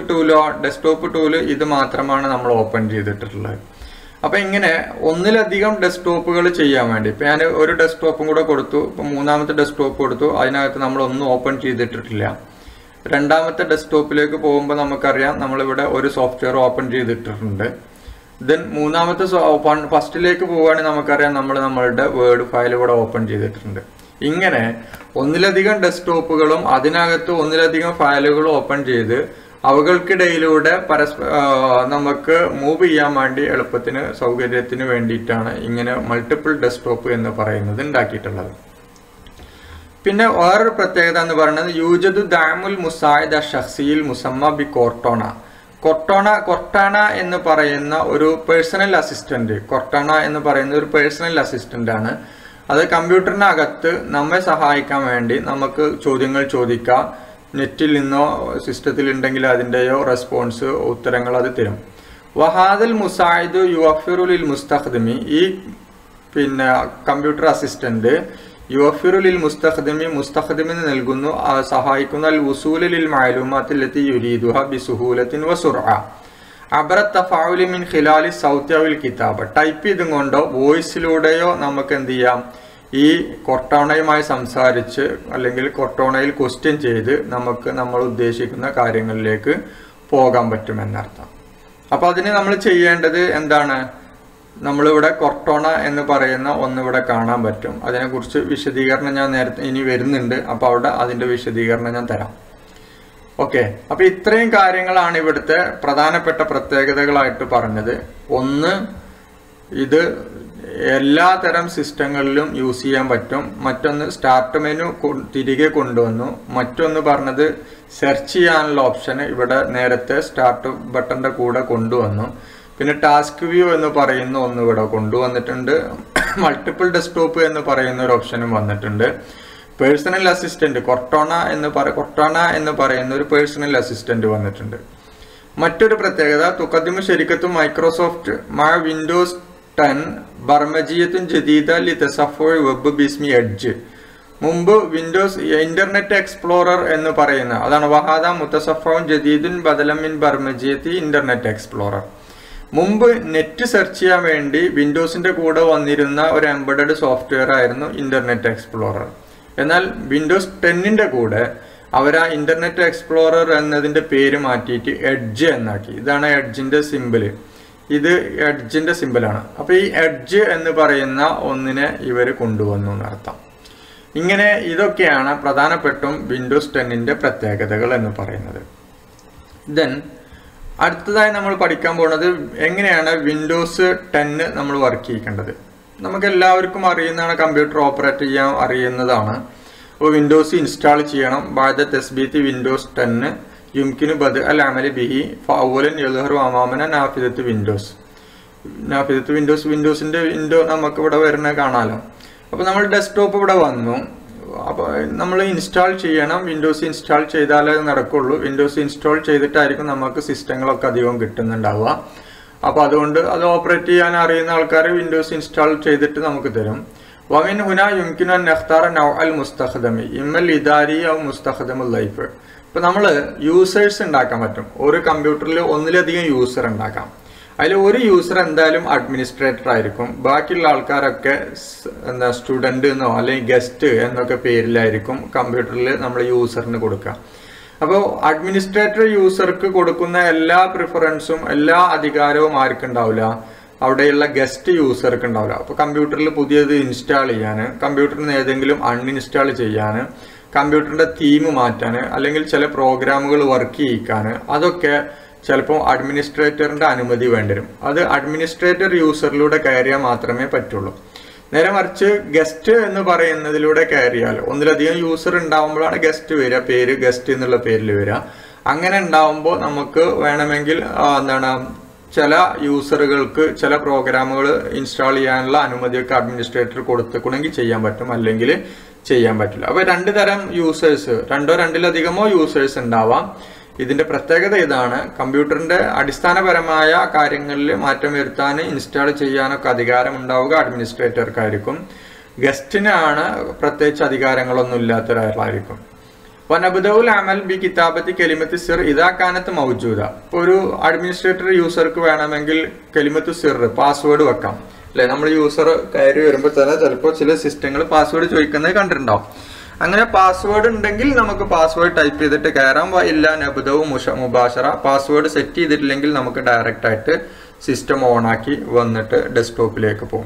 2 ഇത് മാത്രമാണ് നമ്മൾ ഓപ്പൺ ചെയ്തിട്ടുള്ളത്. അപ്പം ഇങ്ങനെ ഒന്നിലധികം ഡെസ്ക്ടോപ്പുകൾ ചെയ്യാൻ വേണ്ടി ഇപ്പം ഞാൻ ഒരു ഡെസ്ക്ടോപ്പും കൂടെ കൊടുത്തു. ഇപ്പം മൂന്നാമത്തെ ഡെസ്ക്ടോപ്പ് കൊടുത്തു, അതിനകത്ത് നമ്മളൊന്നും ഓപ്പൺ ചെയ്തിട്ടിട്ടില്ല. രണ്ടാമത്തെ ഡെസ്ക്ടോപ്പിലേക്ക് പോകുമ്പോൾ നമുക്കറിയാം നമ്മളിവിടെ ഒരു സോഫ്റ്റ്വെയർ ഓപ്പൺ ചെയ്തിട്ടിട്ടുണ്ട്. ദെൻ മൂന്നാമത്തെ ഫസ്റ്റിലേക്ക് പോവുകയാണെങ്കിൽ നമുക്കറിയാം നമ്മളുടെ വേർഡ് ഫയൽ ഇവിടെ ഓപ്പൺ ചെയ്തിട്ടുണ്ട്. ഇങ്ങനെ ഒന്നിലധികം ഡെസ്ക്ടോപ്പുകളും അതിനകത്ത് ഒന്നിലധികം ഫയലുകളും ഓപ്പൺ ചെയ്ത് അവകൾക്കിടയിലൂടെ നമുക്ക് മൂവ് ചെയ്യാൻ വേണ്ടി എളുപ്പത്തിന് സൗകര്യത്തിന് വേണ്ടിയിട്ടാണ് ഇങ്ങനെ മൾട്ടിപ്പിൾ ഡെസ്ക്ടോപ്പ് എന്ന് പറയുന്നത് ഉണ്ടാക്കിയിട്ടുള്ളത്. പിന്നെ വേറൊരു പ്രത്യേകത എന്ന് പറയുന്നത് യൂജദു ദാമുൽ മുസായിദ ഷഖ്സിയിൽ മുസമ്മ ബി കൊർട്ടാന എന്ന് പറയുന്ന ഒരു പേഴ്സണൽ അസിസ്റ്റന്റ്. കൊർട്ടാന എന്ന് പറയുന്ന ഒരു പേഴ്സണൽ അസിസ്റ്റന്റ് ആണ്. അത് കമ്പ്യൂട്ടറിനകത്ത് നമ്മെ സഹായിക്കാൻ വേണ്ടി നമുക്ക് ചോദ്യങ്ങൾ ചോദിക്കാം. നെറ്റിൽ നിന്നോ സിസ്റ്റത്തിൽ ഉണ്ടെങ്കിൽ അതിൻ്റെയോ റെസ്പോൺസ് ഉത്തരങ്ങൾ അത് തരും. വഹാദൽ മുസായിദു യുവഫിറുലിൽ മുസ്തഖ്ദിമി ഈ കമ്പ്യൂട്ടർ അസിസ്റ്റന്റ് യുവഫിറുലിൽ മുസ്തഖ്ദിമിന് നൽകുന്നു സഹായിക്കുന്ന അൽ വുസൂലിൽ മഅലൂമാത്തില്ലത്തി യുരീദുഹ ബിസുഹൂലത്തിൻ വസുർഅ അബ്ര തഫാഉലി മിൻ ഖിലാലി സൗത്തി അവിൽ കിതാബ. ടൈപ്പ് ചെയ്തും കൊണ്ടോ വോയിസിലൂടെയോ നമുക്ക് എന്ത് ചെയ്യാം, ഈ കൊർട്ടാണയുമായി സംസാരിച്ച് അല്ലെങ്കിൽ കൊർട്ടാണയിൽ ക്വസ്റ്റ്യൻ ചെയ്ത് നമുക്ക് നമ്മൾ ഉദ്ദേശിക്കുന്ന കാര്യങ്ങളിലേക്ക് പോകാൻ പറ്റുമെന്നർത്ഥം. അപ്പോൾ അതിന് നമ്മൾ ചെയ്യേണ്ടത് എന്താണ്, നമ്മളിവിടെ കൊർട്ടോണ എന്ന് പറയുന്ന ഒന്നിവിടെ കാണാൻ പറ്റും. അതിനെക്കുറിച്ച് വിശദീകരണം ഞാൻ നേരത്തെ ഇനി വരുന്നുണ്ട്. അപ്പോൾ അവിടെ അതിൻ്റെ വിശദീകരണം ഞാൻ തരാം. ഓക്കെ, അപ്പോൾ ഇത്രയും കാര്യങ്ങളാണ് ഇവിടുത്തെ പ്രധാനപ്പെട്ട പ്രത്യേകതകളായിട്ട് പറഞ്ഞത്. ഒന്ന്, ഇത് എല്ലാ തരം സിസ്റ്റങ്ങളിലും യൂസ് ചെയ്യാൻ പറ്റും. മറ്റൊന്ന്, സ്റ്റാർട്ട് മെനു തിരികെ കൊണ്ടുവന്നു. മറ്റൊന്ന് പറഞ്ഞത് സെർച്ച് ചെയ്യാനുള്ള ഓപ്ഷന് ഇവിടെ നേരത്തെ സ്റ്റാർട്ട് ബട്ടന്റെ കൂടെ കൊണ്ടുവന്നു. പിന്നെ ടാസ്ക് വ്യൂ എന്ന് പറയുന്ന ഒന്ന് ഇവിടെ കൊണ്ടുവന്നിട്ടുണ്ട്. മൾട്ടിപ്പിൾ ഡെസ്ക്ടോപ്പ് എന്ന് പറയുന്ന ഒരു ഓപ്ഷനും വന്നിട്ടുണ്ട്. പേഴ്സണൽ അസിസ്റ്റന്റ് കൊർട്ടാന എന്ന് പറയുന്ന ഒരു പേഴ്സണൽ അസിസ്റ്റന്റ് വന്നിട്ടുണ്ട്. മറ്റൊരു പ്രത്യേകത, തുഖദ്ദിമു ശരിക്കത്തും മൈക്രോസോഫ്റ്റ് മഅ വിൻഡോസ് 10 ബർമജിയത്തുൻ ജദീദ ലിതസഫുഇ വെബ് ബിസ്മി എഡ്ജ്. മുമ്പ് വിൻഡോസ് ഇന്റർനെറ്റ് എക്സ്പ്ലോറർ എന്ന് പറയുന്ന അതാണ് വഹാദ മുതസഫഉൻ ജദീദുൻ ബദലൻ മിൻ ബർമജിയത്തി ഇന്റർനെറ്റ് എക്സ്പ്ലോറർ. മുമ്പ് നെറ്റ് സെർച്ച് ചെയ്യാൻ വേണ്ടി വിൻഡോസിന്റെ കൂടെ വന്നിരുന്ന ഒരു എംബഡഡ് സോഫ്റ്റ്വെയർ ആയിരുന്നു ഇന്റർനെറ്റ് എക്സ്പ്ലോറർ. എന്നാൽ വിൻഡോസ് 10ന്റെ കൂടെ അവർ ആ ഇന്റർനെറ്റ് എക്സ്പ്ലോറർ എന്നതിന്റെ പേര് മാറ്റിയിട്ട് എഡ്ജ് എന്നാക്കി. ഇതാണ് എഡ്ജിന്റെ സിമ്പിള്. ഇത് എഡ്ജിന്റെ സിമ്പിളാണ്. അപ്പോൾ ഈ എഡ്ജ് എന്ന് പറയുന്ന ഒന്നിനെ ഇവർ കൊണ്ടുവന്നു എന്നർത്ഥം. ഇങ്ങനെ ഇതൊക്കെയാണ് പ്രധാനപ്പെട്ടും വിൻഡോസ് 10ന്റെ പ്രത്യേകതകൾ എന്ന് പറയുന്നത്. ദെൻ അടുത്തതായി നമ്മൾ പഠിക്കാൻ പോകുന്നത് എങ്ങനെയാണ് വിൻഡോസ് 10 നമ്മൾ വർക്ക് ചെയ്യിക്കേണ്ടത്. നമുക്ക് എല്ലാവർക്കും അറിയുന്നതാണ്, കമ്പ്യൂട്ടർ ഓപ്പറേറ്റ് ചെയ്യാൻ അറിയുന്നതാണ്. അപ്പോൾ വിൻഡോസ് ഇൻസ്റ്റാൾ ചെയ്യണം. ബാദ തസ്ബീത്ത് വിൻഡോസ് 10 യുംകിനു ബദ് അൽ അമലി ബിഹി ഫഅവലൻ യദ്ഹറു അമാമന നാഫിദത്ത് വിൻഡോസിന്റെ വിൻഡോ നമുക്ക് ഇവിടെ വരുന്നത് കാണാലോ. അപ്പോൾ നമ്മൾ ഡെസ്ക്ടോപ്പ് ഇവിടെ വന്നു. അപ്പോൾ നമ്മൾ ഇൻസ്റ്റാൾ ചെയ്യണം. വിൻഡോസ് ഇൻസ്റ്റാൾ ചെയ്താലേ നടക്കുള്ളൂ. വിൻഡോസ് ഇൻസ്റ്റാൾ ചെയ്തിട്ടായിരിക്കും നമുക്ക് സിസ്റ്റങ്ങളൊക്കെ അധികം കിട്ടുന്നുണ്ടാവുക. അപ്പോൾ അതുകൊണ്ട് അത് ഓപ്പറേറ്റ് ചെയ്യാൻ അറിയുന്ന ആൾക്കാർ വിൻഡോസ് ഇൻസ്റ്റാൾ ചെയ്തിട്ട് നമുക്ക് തരും. വമിൻ ഹുന യുംകിനു അൻ നഖ്താറ നൗഅൽ മുസ്തഖ്ദമി ഇമ്മൽ ഇദാരി ഔ മുസ്തഖ്ദമുൽ ലൈഫ്. ഇപ്പോൾ നമ്മൾ യൂസേഴ്സ് ഉണ്ടാക്കാൻ പറ്റും. ഒരു കമ്പ്യൂട്ടറിൽ ഒന്നിലധികം യൂസർ ഉണ്ടാക്കാം. അതിൽ ഒരു യൂസർ എന്തായാലും അഡ്മിനിസ്ട്രേറ്റർ ആയിരിക്കും, ബാക്കിയുള്ള ആൾക്കാരൊക്കെ എന്താ സ്റ്റുഡൻറ് എന്നോ അല്ലെങ്കിൽ ഗസ്റ്റ് എന്നൊക്കെ പേരിലായിരിക്കും കമ്പ്യൂട്ടറിൽ നമ്മൾ യൂസറിന് കൊടുക്കുക. അപ്പോൾ അഡ്മിനിസ്ട്രേറ്റർ യൂസർക്ക് കൊടുക്കുന്ന എല്ലാ പ്രിഫറൻസും എല്ലാ അധികാരവും ആർക്കുണ്ടാവില്ല, അവിടെയുള്ള ഗസ്റ്റ് യൂസർക്ക് ഉണ്ടാവില്ല. അപ്പോൾ കമ്പ്യൂട്ടറിൽ പുതിയത് ഇൻസ്റ്റാൾ ചെയ്യാൻ, കമ്പ്യൂട്ടറിൽ നിന്ന് ഏതെങ്കിലും അൺഇൻസ്റ്റാൾ ചെയ്യാൻ, കമ്പ്യൂട്ടറിൻ്റെ തീം മാറ്റാൻ, അല്ലെങ്കിൽ ചില പ്രോഗ്രാമുകൾ വർക്ക് ചെയ്യിക്കാൻ, അതൊക്കെ ചിലപ്പോൾ അഡ്മിനിസ്ട്രേറ്ററിൻ്റെ അനുമതി വേണ്ടിവരും. അത് അഡ്മിനിസ്ട്രേറ്റർ യൂസറിലൂടെ കയറിയാൽ മാത്രമേ പറ്റുള്ളൂ. നേരെ മറിച്ച് ഗസ്റ്റ് എന്ന് പറയുന്നതിലൂടെ കയറിയാൽ ഒന്നിലധികം യൂസർ ഉണ്ടാവുമ്പോഴാണ് ഗസ്റ്റ് വരിക, പേര് ഗസ്റ്റ് എന്നുള്ള പേരിൽ വരിക. അങ്ങനെ ഉണ്ടാവുമ്പോൾ നമുക്ക് വേണമെങ്കിൽ ചില യൂസറുകൾക്ക് ചില പ്രോഗ്രാമുകൾ ഇൻസ്റ്റാൾ ചെയ്യാനുള്ള അനുമതിയൊക്കെ അഡ്മിനിസ്ട്രേറ്റർ കൊടുത്തിട്ടുണ്ടെങ്കിൽ ചെയ്യാൻ പറ്റും, അല്ലെങ്കിൽ ചെയ്യാൻ പറ്റില്ല. അപ്പോൾ രണ്ട് തരം യൂസേഴ്സ്, രണ്ടോ രണ്ടിലധികമോ യൂസേഴ്സ് ഉണ്ടാവാം. ഇതിന്റെ പ്രത്യേകത ഇതാണ്, കമ്പ്യൂട്ടറിന്റെ അടിസ്ഥാനപരമായ കാര്യങ്ങളിൽ മാറ്റം വരുത്താൻ ഇൻസ്റ്റാൾ ചെയ്യാനൊക്കെ അധികാരം ഉണ്ടാവുക അഡ്മിനിസ്ട്രേറ്റർക്കായിരിക്കും. ഗസ്റ്റിനാണ് പ്രത്യേകിച്ച് അധികാരങ്ങളൊന്നും ഇല്ലാത്തവരായിരിക്കും. വനബുദൗൽ അമൽ ബി കിതാബത്തി കലിമത്ത് സിർ ഇതാ കാനത്ത് മൗജൂദ. ഇപ്പോൾ ഒരു അഡ്മിനിസ്ട്രേറ്റർ യൂസർക്ക് വേണമെങ്കിൽ കലിമത്ത് സിർ പാസ്വേഡ് വെക്കാം അല്ലെ. നമ്മൾ യൂസർ കയറി വരുമ്പോൾ തന്നെ ചിലപ്പോൾ ചില സിസ്റ്റങ്ങൾ പാസ്വേഡ് ചോദിക്കുന്നത് കണ്ടിട്ടുണ്ടാവും. അങ്ങനെ പാസ്വേഡ് ഉണ്ടെങ്കിൽ നമുക്ക് പാസ്വേഡ് ടൈപ്പ് ചെയ്തിട്ട് കയറാം. ഇല്ല നബുദവും മുബാഷറ, പാസ്വേഡ് സെറ്റ് ചെയ്തിട്ടില്ലെങ്കിൽ നമുക്ക് ഡയറക്റ്റ് ആയിട്ട് സിസ്റ്റം ഓണാക്കി വന്നിട്ട് ഡെസ്ക്ടോപ്പിലേക്ക് പോകും.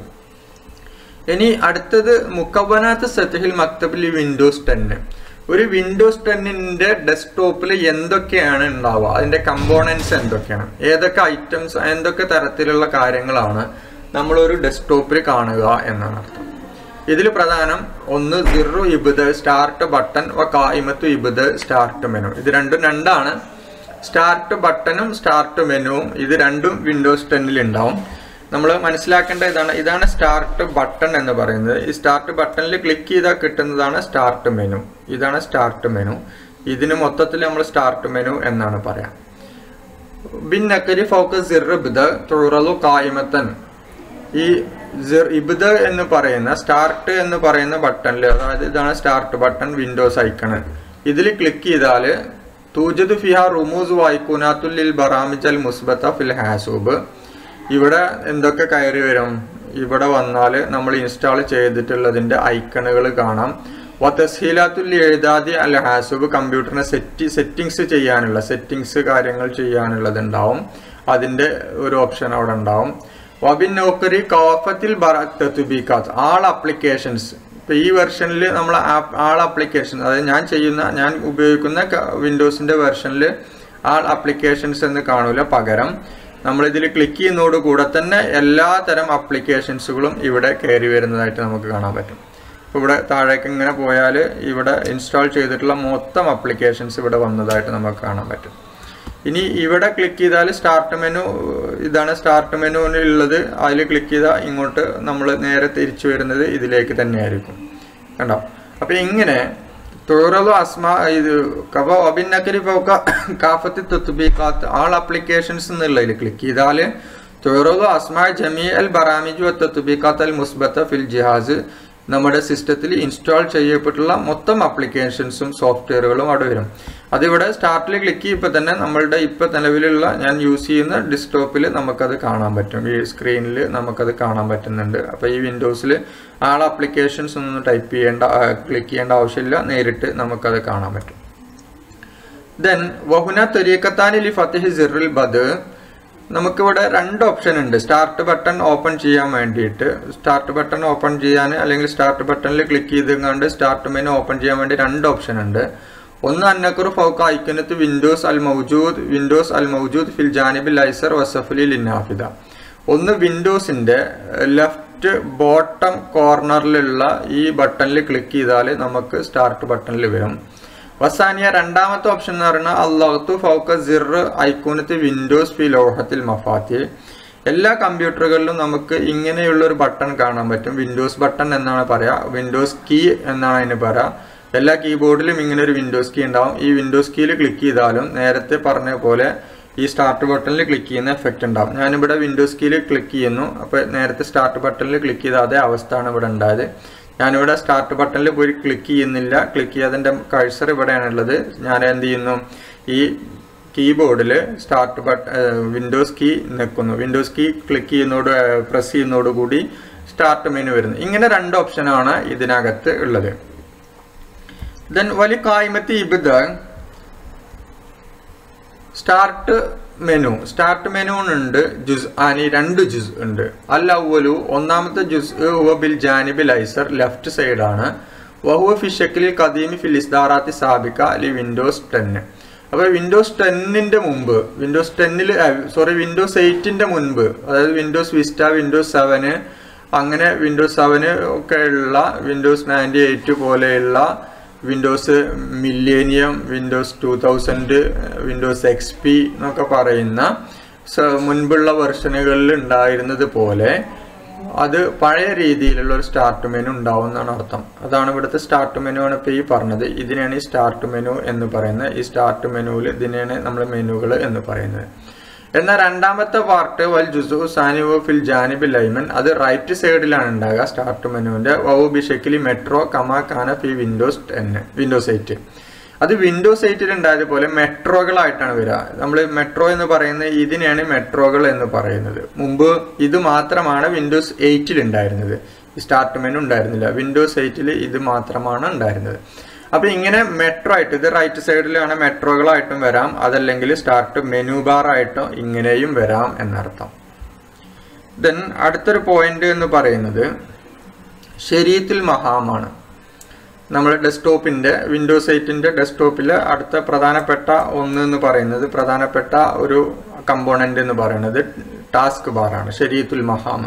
ഇനി അടുത്തത് മുക്കവനാത്ത് സത്യഹിൽ മക്തബിൽ വിൻഡോസ് 10. ഒരു വിൻഡോസ് 10ന്റെ ഡെസ്ക്ടോപ്പിൽ എന്തൊക്കെയാണ് ഉണ്ടാവുക, അതിന്റെ കമ്പോണൻസ് എന്തൊക്കെയാണ്, ഏതൊക്കെ ഐറ്റംസ്, എന്തൊക്കെ തരത്തിലുള്ള കാര്യങ്ങളാണ് നമ്മളൊരു ഡെസ്ക്ടോപ്പിൽ കാണുക എന്നാണ് അർത്ഥം. ഇതിൽ പ്രധാനം ഒന്ന് സിറു ഇബ്ദ് സ്റ്റാർട്ട് ബട്ടൺ വ കായിമത്തു ഇബ്ദ് സ്റ്റാർട്ട് മെനു. ഇത് രണ്ടാണ്. സ്റ്റാർട്ട് ബട്ടണും സ്റ്റാർട്ട് മെനുവും ഇത് രണ്ടും വിൻഡോസ് 10ൽ ഉണ്ടാവും. നമ്മൾ മനസ്സിലാക്കേണ്ട ഇതാണ് സ്റ്റാർട്ട് ബട്ടൺ എന്ന് പറയുന്നത്. ഈ സ്റ്റാർട്ട് ബട്ടണിൽ ക്ലിക്ക് ചെയ്താൽ കിട്ടുന്നതാണ് സ്റ്റാർട്ട് മെനു. ഇതാണ് സ്റ്റാർട്ട് മെനു. ഇതിന് മൊത്തത്തിൽ നമ്മൾ സ്റ്റാർട്ട് മെനു എന്നാണ് പറയാം. ബിൻ നക്കരി ഫോക്കസ് സിർ ഇബ്ദ് തുറലു കായിമത്തൻ. ഈ ഇബ്ദ് എന്ന് പറയുന്ന സ്റ്റാർട്ട് എന്ന് പറയുന്ന ബട്ടണിൽ, അതായത് ഇതാണ് സ്റ്റാർട്ട് ബട്ടൺ, വിൻഡോസ് ഐക്കണ്. ഇതിൽ ക്ലിക്ക് ചെയ്താൽ തൂജദ് ഫിഹ റുമൂസ് വൈക്കുനാത്തുൽ ബറാമിജൽ മുസ്ബത്ത ഫിൽ ഹാസൂബ്. ഇവിടെ എന്തൊക്കെ കയറി വരും, ഇവിടെ വന്നാൽ നമ്മൾ ഇൻസ്റ്റാൾ ചെയ്തിട്ടുള്ളതിൻ്റെ ഐക്കണുകൾ കാണാം. വതസ്ഹീലാത്തുൽ എഴുതാതി അൽ ഹാസൂബ്, കമ്പ്യൂട്ടറിനെ സെറ്റിങ്സ് ചെയ്യാനുള്ള കാര്യങ്ങൾ ചെയ്യാനുള്ളത് ഉണ്ടാവും. അതിൻ്റെ ഒരു ഓപ്ഷൻ അവിടെ ഉണ്ടാവും. വബിൻ നോക്കറി കാഫത്തിൽ ബറത്തുബിക്കാത്ത് ആൾ ആപ്ലിക്കേഷൻസ്. ഇപ്പോൾ ഈ വെർഷനിൽ നമ്മൾ ആൾ ആപ്ലിക്കേഷൻ, അതായത് ഞാൻ ഉപയോഗിക്കുന്ന വിൻഡോസിൻ്റെ വെർഷനിൽ ആൾ ആപ്ലിക്കേഷൻസ് എന്ന് കാണൂല. പകരം നമ്മളിതിൽ ക്ലിക്ക് ചെയ്യുന്നതോടുകൂടെ തന്നെ എല്ലാ തരം ആപ്ലിക്കേഷൻസുകളും ഇവിടെ കയറി വരുന്നതായിട്ട് നമുക്ക് കാണാൻ പറ്റും. ഇപ്പോൾ ഇവിടെ താഴേക്ക് ഇങ്ങനെ പോയാൽ ഇവിടെ ഇൻസ്റ്റാൾ ചെയ്തിട്ടുള്ള മൊത്തം ആപ്ലിക്കേഷൻസ് ഇവിടെ വന്നതായിട്ട് നമുക്ക് കാണാൻ പറ്റും. ഇനി ഇവിടെ ക്ലിക്ക് ചെയ്താൽ സ്റ്റാർട്ട് മെനു, ഇതാണ് സ്റ്റാർട്ട് മെനുവിനുള്ളത്. അതിൽ ക്ലിക്ക് ചെയ്താൽ ഇങ്ങോട്ട് നമ്മൾ നേരെ തിരിച്ചു വരുന്നത് ഇതിലേക്ക് തന്നെയായിരിക്കും. കണ്ടോ? അപ്പോൾ ഇങ്ങനെ തുറലു അസ്മാ ഇത് കബ അബിന്നക്കരി പോക്ക കാഫത്തി തത്ബീഖാത്ത് ആൾ ആപ്ലിക്കേഷൻസ് എന്നുള്ളതിൽ ക്ലിക്ക് ചെയ്താൽ തുറലു അസ്മാ ജമീ അൽ ബറാമിജു തത്ബീഖാത്ത് അൽ മുസ്ബത്ത ഫിൽ ജിഹാസ്, നമ്മുടെ സിസ്റ്റത്തിൽ ഇൻസ്റ്റാൾ ചെയ്യപ്പെട്ടുള്ള മൊത്തം ആപ്ലിക്കേഷൻസും സോഫ്റ്റ്വെയറുകളും അവിടെ വരും. അതിവിടെ സ്റ്റാർട്ടിൽ ക്ലിക്ക് ചെയ്യുമ്പോൾ തന്നെ നമ്മളുടെ ഇപ്പോൾ നിലവിലുള്ള ഞാൻ യൂസ് ചെയ്യുന്ന ഡെസ്ക്ടോപ്പിൽ നമുക്കത് കാണാൻ പറ്റും. ഈ സ്ക്രീനിൽ നമുക്കത് കാണാൻ പറ്റുന്നുണ്ട്. അപ്പോൾ ഈ വിൻഡോസിൽ ആൾ ആപ്ലിക്കേഷൻസ് ഒന്നും ക്ലിക്ക് ചെയ്യേണ്ട ആവശ്യമില്ല, നേരിട്ട് നമുക്കത് കാണാൻ പറ്റും. ദെൻ വഹുന ത്വരീഖത്താനി ഫത്തിഹി സിറിൽ ബദ്. നമുക്കിവിടെ രണ്ട് ഓപ്ഷൻ ഉണ്ട്. സ്റ്റാർട്ട് ബട്ടൺ ഓപ്പൺ ചെയ്യാൻ വേണ്ടിയിട്ട്, സ്റ്റാർട്ട് ബട്ടൺ ഓപ്പൺ ചെയ്യാൻ അല്ലെങ്കിൽ സ്റ്റാർട്ട് ബട്ടണിൽ ക്ലിക്ക് ചെയ്തുകൊണ്ട് സ്റ്റാർട്ട് മെനു ഓപ്പൺ ചെയ്യാൻ വേണ്ടി രണ്ട് ഓപ്ഷൻ ഉണ്ട്. ഒന്ന് അന്നക്കുറു ഫൗക്ക ഐക്കനത്ത് വിൻഡോസ് അൽ മൗജൂദ് ഫിൽ ജാനിബിൽ ഐസർ വസഫലി ലിന്നാഫിദ. ഒന്ന് വിൻഡോസിൻ്റെ ലെഫ്റ്റ് ബോട്ടം കോർണറിലുള്ള ഈ ബട്ടണിൽ ക്ലിക്ക് ചെയ്താൽ നമുക്ക് സ്റ്റാർട്ട് ബട്ടണിൽ വരും. വസാനിയ രണ്ടാമത്തെ ഓപ്ഷൻ എന്ന് പറയുന്നത് അല്ലാഹു ഫൗക സിർ ഐക്കോനത്ത് വിൻഡോസ് ഫി ലോഹത്തിൽ മഫാത്തി. എല്ലാ കമ്പ്യൂട്ടറുകളിലും നമുക്ക് ഇങ്ങനെയുള്ളൊരു ബട്ടൺ കാണാൻ പറ്റും. വിൻഡോസ് ബട്ടൺ എന്നാണ് പറയുക, വിൻഡോസ് കീ എന്നാണ് അതിന് പറയുക. എല്ലാ കീബോർഡിലും ഇങ്ങനെ ഒരു വിൻഡോസ് കീ ഉണ്ടാവും. ഈ വിൻഡോസ് കീയിൽ ക്ലിക്ക് ചെയ്താലും നേരത്തെ പറഞ്ഞ പോലെ ഈ സ്റ്റാർട്ട് ബട്ടണിൽ ക്ലിക്ക് ചെയ്യുന്ന എഫക്റ്റ് ഉണ്ടാവും. ഞാനിവിടെ വിൻഡോസ് കീയിൽ ക്ലിക്ക് ചെയ്യുന്നു. അപ്പോൾ നേരത്തെ സ്റ്റാർട്ട് ബട്ടണിൽ ക്ലിക്ക് ചെയ്ത അതേ അവസ്ഥയാണ് ഇവിടെ ഉണ്ടായത്. ഞാനിവിടെ സ്റ്റാർട്ട് ബട്ടണിൽ പോയി ക്ലിക്ക് ചെയ്യുന്നില്ല. ക്ലിക്ക് ചെയ്യാതെ എൻ്റെ കഴ്സർ ഇവിടെയാണുള്ളത്. ഞാൻ എന്ത് ചെയ്യുന്നു, ഈ കീബോർഡിൽ സ്റ്റാർട്ട് വിൻഡോസ് കീ നിൽക്കുന്നു. വിൻഡോസ് കീ ക്ലിക്ക് ചെയ്യുന്നതോട് പ്രസ് ചെയ്യുന്നതോടുകൂടി സ്റ്റാർട്ട് മെനു വരുന്നു. ഇങ്ങനെ 2 ഓപ്ഷനാണ് ഇതിനകത്ത് ഉള്ളത്. ദെൻ വലി കായ്മത്തി ഇബ്ദ സ്റ്റാർട്ട് മെനുണ്ട് ജുസ് ആനി 2 ജുസ് ഉണ്ട്. അൽ അവ്വലു ഒന്നാമത്തെ ജുസ് ഹുവ ബിൽ ജാനിബിൽ ഐസർ ലെഫ്റ്റ് സൈഡ് ആണ്. വഹുവ ഫി ഷക്ലിൽ ഖദീമി ഫിൽ ഇസ്ദാറാത്തി സാബിക ലി വിൻഡോസ് 10. അപ്പോൾ വിൻഡോസ് 10ന്റെ മുമ്പ് വിൻഡോസ് 8ന്റെ മുൻപ്, അതായത് വിൻഡോസ് വിസ്റ്റ, വിൻഡോസ് 7 അങ്ങനെ വിൻഡോസ് 7 ഒക്കെ ഉള്ള വിൻഡോസ് 98 പോലെയുള്ള Windows Millennium, Windows 2000, Windows XP എന്നൊക്കെ പറയുന്ന മുൻപുള്ള വെർഷനുകളിൽ ഉണ്ടായിരുന്നത് പോലെ അത് പഴയ രീതിയിലുള്ള ഒരു സ്റ്റാർട്ട് മെനു ഉണ്ടാവും എന്നാണ് അർത്ഥം. അതാണ് ഇവിടുത്തെ സ്റ്റാർട്ട് മെനു ആണ് ഇപ്പോൾ ഈ പറഞ്ഞത്. ഇതിനെയാണ് ഈ സ്റ്റാർട്ട് മെനു എന്ന് പറയുന്നത്. ഈ സ്റ്റാർട്ട് മെനുവിൽ ഇതിനെയാണ് നമ്മൾ മെനുകൾ എന്ന് പറയുന്നത്. എന്നാൽ രണ്ടാമത്തെ പാർട്ട് വൽ ജുസു സാനിവ ഫിൽ ജാനിബിൽ ലൈമൻ, അത് റൈറ്റ് സൈഡിലാണ് ഉണ്ടാകുക സ്റ്റാർട്ട് മെനുവിന്റെ. വൗ ബിഷക്കിലി മെട്രോ കമാ കാന ഫി വിൻഡോസ് 8. അത് വിൻഡോസ് 8 ഉണ്ടായതുപോലെ മെട്രോകളായിട്ടാണ് വരിക. നമ്മൾ മെട്രോ എന്ന് പറയുന്നത് ഇതിനെയാണ് മെട്രോകൾ എന്ന് പറയുന്നത്. മുമ്പ് ഇത് മാത്രമാണ് വിൻഡോസ് 8 ഉണ്ടായിരുന്നത്, സ്റ്റാർട്ട് മെനു ഉണ്ടായിരുന്നില്ല. വിൻഡോസ് 8 ഇത് മാത്രമാണ് ഉണ്ടായിരുന്നത്. അപ്പൊ ഇങ്ങനെ മെട്രോ ആയിട്ട് ഇത് റൈറ്റ് സൈഡിലാണ് മെട്രോകളായിട്ടും വരാം, അതല്ലെങ്കിൽ സ്റ്റാർട്ട് മെനു ബാർ ആയിട്ടോ ഇങ്ങനെയും വരാം എന്നർത്ഥം. ദെൻ അടുത്തൊരു പോയിന്റ് എന്ന് പറയുന്നത് ശരീഅത്തുൽ മഹാമാണ്. നമ്മൾ ഡെസ്ക്ടോപ്പിന്റെ വിൻഡോസ് 8ന്റെ ഡെസ്ക്ടോപ്പിൽ അടുത്ത പ്രധാനപ്പെട്ട ഒന്ന് എന്ന് പറയുന്നത്, പ്രധാനപ്പെട്ട ഒരു കമ്പോണന്റ് എന്ന് പറയുന്നത് ടാസ്ക് ബാറാണ്, ശരീഅത്തുൽ മഹാം.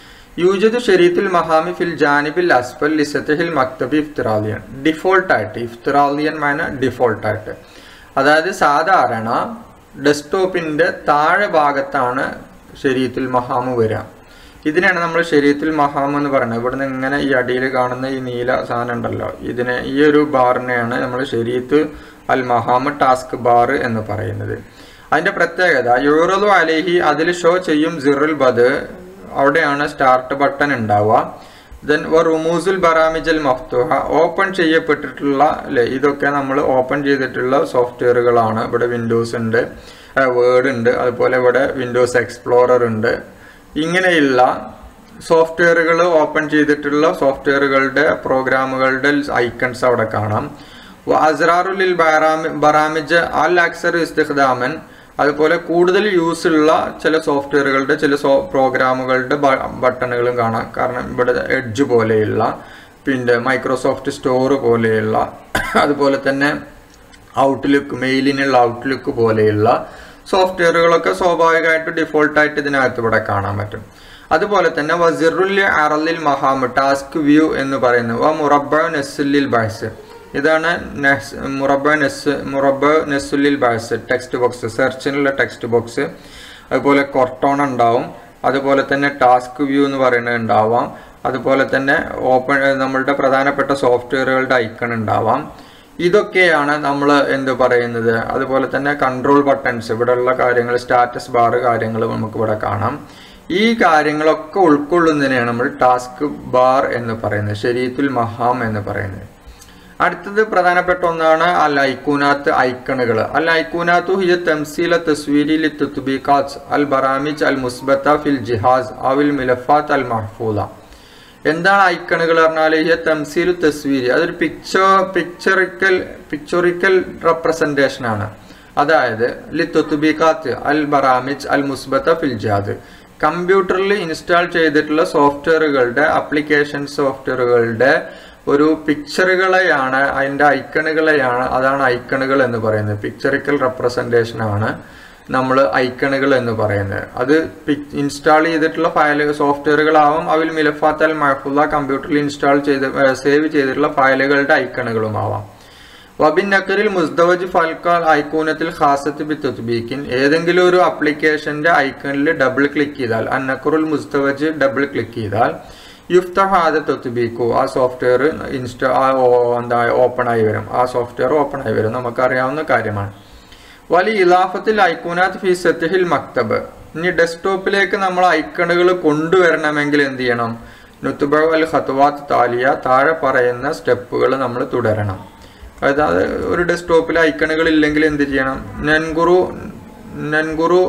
യൂജദു ശരീഅത്തുൽ മഹാമി ഫിൽ ജാനിബിൽ അസ്ഫൽ ലിസതഹിൽ മക്തബി ഇഫ്തിറാലിയൻ. ഡിഫോൾട്ടായിട്ട്, ഇഫ്തിറാലിയൻ മാന ഡിഫോൾട്ടായിട്ട്, അതായത് സാധാരണ ഡെസ്ക്ടോപ്പിന്റെ താഴെ ഭാഗത്താണ് ശരീഅത്തുൽ മഹാം വരിക. ഇതിനാണ് നമ്മൾ ശരീഅത്തുൽ മഹാം എന്ന് പറയുന്നത്. ഇവിടുന്ന് ഇങ്ങനെ ഈ അടിയിൽ കാണുന്ന ഈ നീല സാധനം ഉണ്ടല്ലോ, ഇതിനെ ഈ ഒരു ബാറിനെയാണ് നമ്മൾ ശരീഅത്ത് അൽ മഹാം ടാസ്ക് ബാർ എന്ന് പറയുന്നത്. അതിന്റെ പ്രത്യേകത യൂറലു അലൈഹി, അതിൽ ഷോ ചെയ്യും സിറുൽ ബദ്, അവിടെയാണ് സ്റ്റാർട്ട് ബട്ടൺ ഉണ്ടാവുക. ദെൻ റുമൂസുൽ ബറാമിജൽ മഫ്തൂഹ, ഓപ്പൺ ചെയ്യപ്പെട്ടിട്ടുള്ള അല്ലെ, ഇതൊക്കെ നമ്മൾ ഓപ്പൺ ചെയ്തിട്ടുള്ള സോഫ്റ്റ്വെയറുകളാണ്. ഇവിടെ വിൻഡോസ് ഉണ്ട്, വേർഡ് ഉണ്ട്, അതുപോലെ ഇവിടെ വിൻഡോസ് എക്സ്പ്ലോറർ ഉണ്ട്. ഇങ്ങനെയുള്ള സോഫ്റ്റ്വെയറുകൾ ഓപ്പൺ ചെയ്തിട്ടുള്ള സോഫ്റ്റ്വെയറുകളുടെ പ്രോഗ്രാമുകളുടെ ഐക്കൺസ് അവിടെ കാണാം. അസ്റാറുലിൽ ബറാമിജ് അൽ അക്സർ ഇസ്തിഖ്ദാമൻ, അതുപോലെ കൂടുതൽ യൂസ് ഉള്ള ചില സോഫ്റ്റ്വെയറുകളുടെ ചില പ്രോഗ്രാമുകളുടെ ബട്ടണുകളും കാണാം. കാരണം ഇവിടെ എഡ്ജ് പോലെയുള്ള, പിന്നെ മൈക്രോസോഫ്റ്റ് സ്റ്റോർ പോലെയുള്ള, അതുപോലെ തന്നെ ഔട്ട്ലുക്ക്, മെയിലിനുള്ള ഔട്ട്ലുക്ക് പോലെയുള്ള സോഫ്റ്റ്വെയറുകളൊക്കെ സ്വാഭാവികമായിട്ട് ഡിഫോൾട്ടായിട്ട് ഇതിനകത്ത് ഇവിടെ കാണാൻ പറ്റും. അതുപോലെ തന്നെ വസിറുൽ അറലിൽ മഹാം ടാസ്ക് വ്യൂ എന്ന് പറയുന്നത് മുറബ്ബ നെസ്സുലിൽ ബഹസ്, ഇതാണ് മുറബ്ബ നെസ്സുലിൽ ബഹസ് ടെക്സ്റ്റ് ബോക്സ്, സെർച്ചിനുള്ള ടെക്സ്റ്റ് ബോക്സ്. അതുപോലെ കൊർട്ടോൺ ഉണ്ടാവും, അതുപോലെ തന്നെ ടാസ്ക് വ്യൂ എന്ന് പറയുന്നത് ഉണ്ടാവാം, അതുപോലെ തന്നെ ഓപ്പൺ നമ്മളുടെ പ്രധാനപ്പെട്ട സോഫ്റ്റ്വെയറുകളുടെ ഐക്കൺ ഉണ്ടാവാം. ഇതൊക്കെയാണ് നമ്മൾ എന്ത് പറയുന്നത്. അതുപോലെ തന്നെ കൺട്രോൾ ബട്ടൺസ്, ഇവിടെയുള്ള കാര്യങ്ങൾ, സ്റ്റാറ്റസ് ബാർ കാര്യങ്ങൾ നമുക്ക് ഇവിടെ കാണാം. ഈ കാര്യങ്ങളൊക്കെ ഉൾക്കൊള്ളുന്നതിനെയാണ് നമ്മൾ ടാസ്ക് ബാർ എന്ന് പറയുന്നത്, ശരീഅത്തുൽ മഹാം എന്ന് പറയുന്നത്. അടുത്തത് പ്രധാനപ്പെട്ട ഒന്നാണ് അൽ ഐക്കൂനാത്ത്, ഐക്കണുകൾ. അൽ ഐക്കൂനാത്തു ഹിയ തംസീല തസ്വീരി ലി തത്ബീഖാത്ത് അൽ ബറാമിജ് അൽ മുസ്ബത്ത ഫിൽ ജിഹാസ് അവിൽ മിലഫാത്ത് അൽ മഹ്ഫൂദ. എന്താണ് ഐക്കണുകൾ പറഞ്ഞാൽ ഹിയ തംസീലു തസ്വീരി, അതൊരു പിക്ചറിക്കൽ റെപ്രസെന്റേഷൻ ആണ്. അതായത് ലി തത്ബീഖാത്ത് അൽ ബറാമിജ് അൽ മുസ്ബത്ത ഫിൽ ജിഹാദ്, കമ്പ്യൂട്ടറിൽ ഇൻസ്റ്റാൾ ചെയ്തിട്ടുള്ള സോഫ്റ്റ്വെയറുകളുടെ, ആപ്ലിക്കേഷൻ സോഫ്റ്റ്വെയറുകളുടെ ഒരു പിക്ചറുകളെയാണ്, അതിൻ്റെ ഐക്കണുകളെയാണ്, അതാണ് ഐക്കണുകൾ എന്ന് പറയുന്നത്. പിക്ചറിക്കൽ റെപ്രസെന്റേഷൻ ആണ് നമ്മൾ ഐക്കണുകൾ എന്ന് പറയുന്നത്. അത് ഇൻസ്റ്റാൾ ചെയ്തിട്ടുള്ള സോഫ്റ്റ്വെയറുകളാവും, അവിൽ മിലഫാത്ത് അൽ മഹ്ഫൂദ കമ്പ്യൂട്ടറിൽ ഇൻസ്റ്റാൾ ചെയ്ത് സേവ് ചെയ്തിട്ടുള്ള ഫയലുകളുടെ ഐക്കണുകളുമാവാം. വബിൻ നക്കറിൽ മുസ്ദവജ് ഫൽക്കാൽ ഐക്കൂനത്തിൽ ഖാസത്ത് ബി തത്ബീഖിൻ, ഏതെങ്കിലും ഒരു ആപ്ലിക്കേഷന്റെ ഐക്കണിൽ ഡബിൾ ക്ലിക്ക് ചെയ്താൽ, അന്നക്കറുൽ മുസ്ദവജ് ഡബിൾ ക്ലിക്ക് ചെയ്താൽ യുഫ്തഹ ആദ തത്ബീഖു, ആ സോഫ്റ്റ്വെയർ ഓപ്പൺ ആയി വരും, ആ സോഫ്റ്റ്വെയർ ഓപ്പൺ ആയി വരും, നമുക്കറിയാവുന്ന കാര്യമാണ്. വലി ഇലാഫത്തിൽ ഐക്കൂനാത്ത് ഫി സത്ഹിൽ മക്തബ്, ഇനി ഡെസ്ക്ടോപ്പിലേക്ക് നമ്മൾ ഐക്കണുകൾ കൊണ്ടുവരണമെങ്കിൽ എന്ത് ചെയ്യണം? നുത്ബ അൽ ഖത്വാത്ത് താലിയ, താഴെ പറയുന്ന സ്റ്റെപ്പുകൾ നമ്മൾ തുടരണം. അതായത് ഒരു ഡെസ്ക്ടോപ്പിൽ ഐക്കണുകൾ ഇല്ലെങ്കിൽ എന്ത് ചെയ്യണം? നൻഗുറു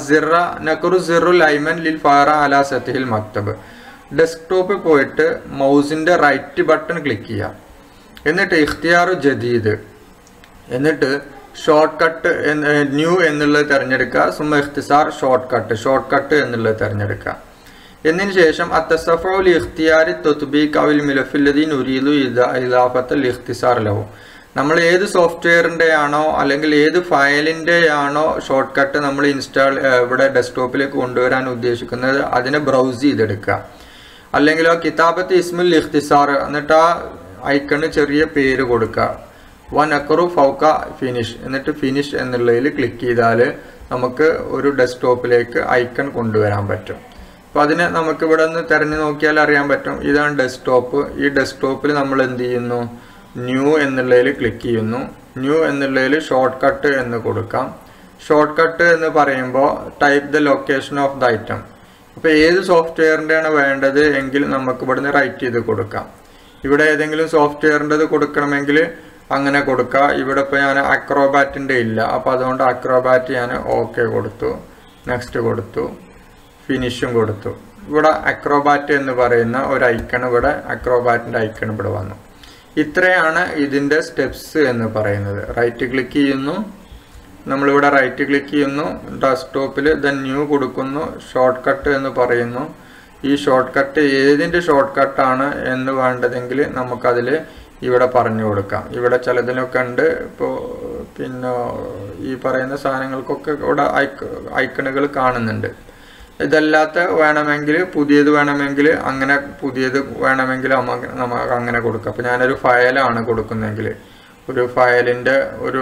സിറുൽ ഐമൻ ലിൽ ഫാറ അലാ സത്തിഹിൽ മക്തബ്. ഡെസ്ക്ടോപ്പിൽ പോയിട്ട് മൗസിന്റെ റൈറ്റ് ബട്ടൺ ക്ലിക്ക് ചെയ്യുക. എന്നിട്ട് ഇഖ്തിയാറു ജദീദ്, എന്നിട്ട് ഷോർട്ട് കട്ട് ന്യൂ എന്നുള്ളത് തിരഞ്ഞെടുക്കുക. സുമ ഇഖ്തിസാർ ഷോർട്ട് കട്ട് എന്നുള്ളത് തിരഞ്ഞെടുക്കുക. എന്നതിന് ശേഷം അത്തസഫഉൽ ഇഖ്തിയാരി തത്ബീഖ് അവൽ മിലഫില്ലദീ നുരീദു ഇദാഫത്തുൽ ഇഖ്തിസാർ ലഹു. നമ്മൾ ഏത് സോഫ്റ്റ്വെയറിൻ്റെ ആണോ അല്ലെങ്കിൽ ഏത് ഫയലിൻ്റെ ആണോ ഷോർട്ട് കട്ട് നമ്മൾ ഇവിടെ ഡെസ്ക്ടോപ്പിലേക്ക് കൊണ്ടുവരാൻ ഉദ്ദേശിക്കുന്നത് അതിനെ ബ്രൗസ് ചെയ്തെടുക്കുക. അല്ലെങ്കിൽ ആ കിതാബത്ത് ഇസ്മുൽ ഇഖ്തിസാർ, എന്നിട്ട് ആ ഐക്കണ് ചെറിയ പേര് കൊടുക്കുക. വനക്കറു ഫൗക ഫിനിഷ്, എന്നിട്ട് ഫിനിഷ് എന്നുള്ളതിൽ ക്ലിക്ക് ചെയ്താൽ നമുക്ക് ഒരു ഡെസ്ക്ടോപ്പിലേക്ക് ഐക്കൺ കൊണ്ടുവരാൻ പറ്റും. അപ്പോൾ അതിനെ നമുക്ക് ഇവിടെ നിന്ന് തിരഞ്ഞു നോക്കിയാൽ അറിയാൻ പറ്റും. ഇതാണ് ഡെസ്ക്ടോപ്പ്. ഈ ഡെസ്ക്ടോപ്പിൽ നമ്മൾ എന്ത് ചെയ്യുന്നു? ന്യൂ എന്നുള്ളതിൽ ക്ലിക്ക് ചെയ്യുന്നു. ന്യൂ എന്നുള്ളതിൽ ഷോർട്ട് കട്ട് എന്ന് കൊടുക്കാം. ഷോർട്ട് കട്ട് എന്ന് പറയുമ്പോൾ type the location of the item. അപ്പോൾ ഏത് സോഫ്റ്റ്വെയറിൻ്റെയാണ് വേണ്ടത് എങ്കിൽ നമുക്ക് ഇവിടുന്ന് റൈറ്റ് ചെയ്ത് കൊടുക്കാം. ഇവിടെ ഏതെങ്കിലും സോഫ്റ്റ്വെയറിൻ്റെത് കൊടുക്കണമെങ്കിൽ അങ്ങനെ കൊടുക്കുക. ഇവിടെ ഇപ്പോൾ ഞാൻ അക്രോബാറ്റിൻ്റെ ഇല്ല, അപ്പോൾ അതുകൊണ്ട് അക്രോബാറ്റ് ഞാൻ ഓക്കെ കൊടുത്തു, നെക്സ്റ്റ് കൊടുത്തു, ഫിനിഷും കൊടുത്തു. ഇവിടെ അക്രോബാറ്റ് എന്ന് പറയുന്ന ഒരു ഐക്കൺ, ഇവിടെ അക്രോബാറ്റിൻ്റെ ഐക്കൺ ഇവിടെ വന്നു. ഇത്രയാണ് ഇതിൻ്റെ സ്റ്റെപ്സ് എന്ന് പറയുന്നത്. റൈറ്റ് ക്ലിക്ക് ചെയ്യുന്നു, നമ്മളിവിടെ റൈറ്റ് ക്ലിക്ക് ചെയ്യുന്നു, ഡെസ്ക്ടോപ്പിൽ ദെൻ ന്യൂ കൊടുക്കുന്നു, ഷോർട്ട് കട്ട് എന്ന് പറയുന്നു. ഈ ഷോർട്ട് കട്ട് ഏതിൻ്റെ ഷോർട്ട് കട്ടാണ് എന്ന് വേണ്ടതെങ്കിൽ നമുക്കതിൽ ഇവിടെ പറഞ്ഞു കൊടുക്കാം. ഇവിടെ ചിലതിനൊക്കെ ഉണ്ട്. ഇപ്പോൾ പിന്നെ ഈ പറയുന്ന സാധനങ്ങൾക്കൊക്കെ ഇവിടെ ഐക്കണുകൾ കാണുന്നുണ്ട്. ഇതല്ലാത്ത വേണമെങ്കിൽ പുതിയത് വേണമെങ്കിൽ അങ്ങനെ പുതിയത് വേണമെങ്കിൽ നമുക്ക് അങ്ങനെ കൊടുക്കാം. അപ്പോൾ ഞാനൊരു ഫയലാണ് കൊടുക്കുന്നതെങ്കിൽ ഒരു ഫയലിൻ്റെ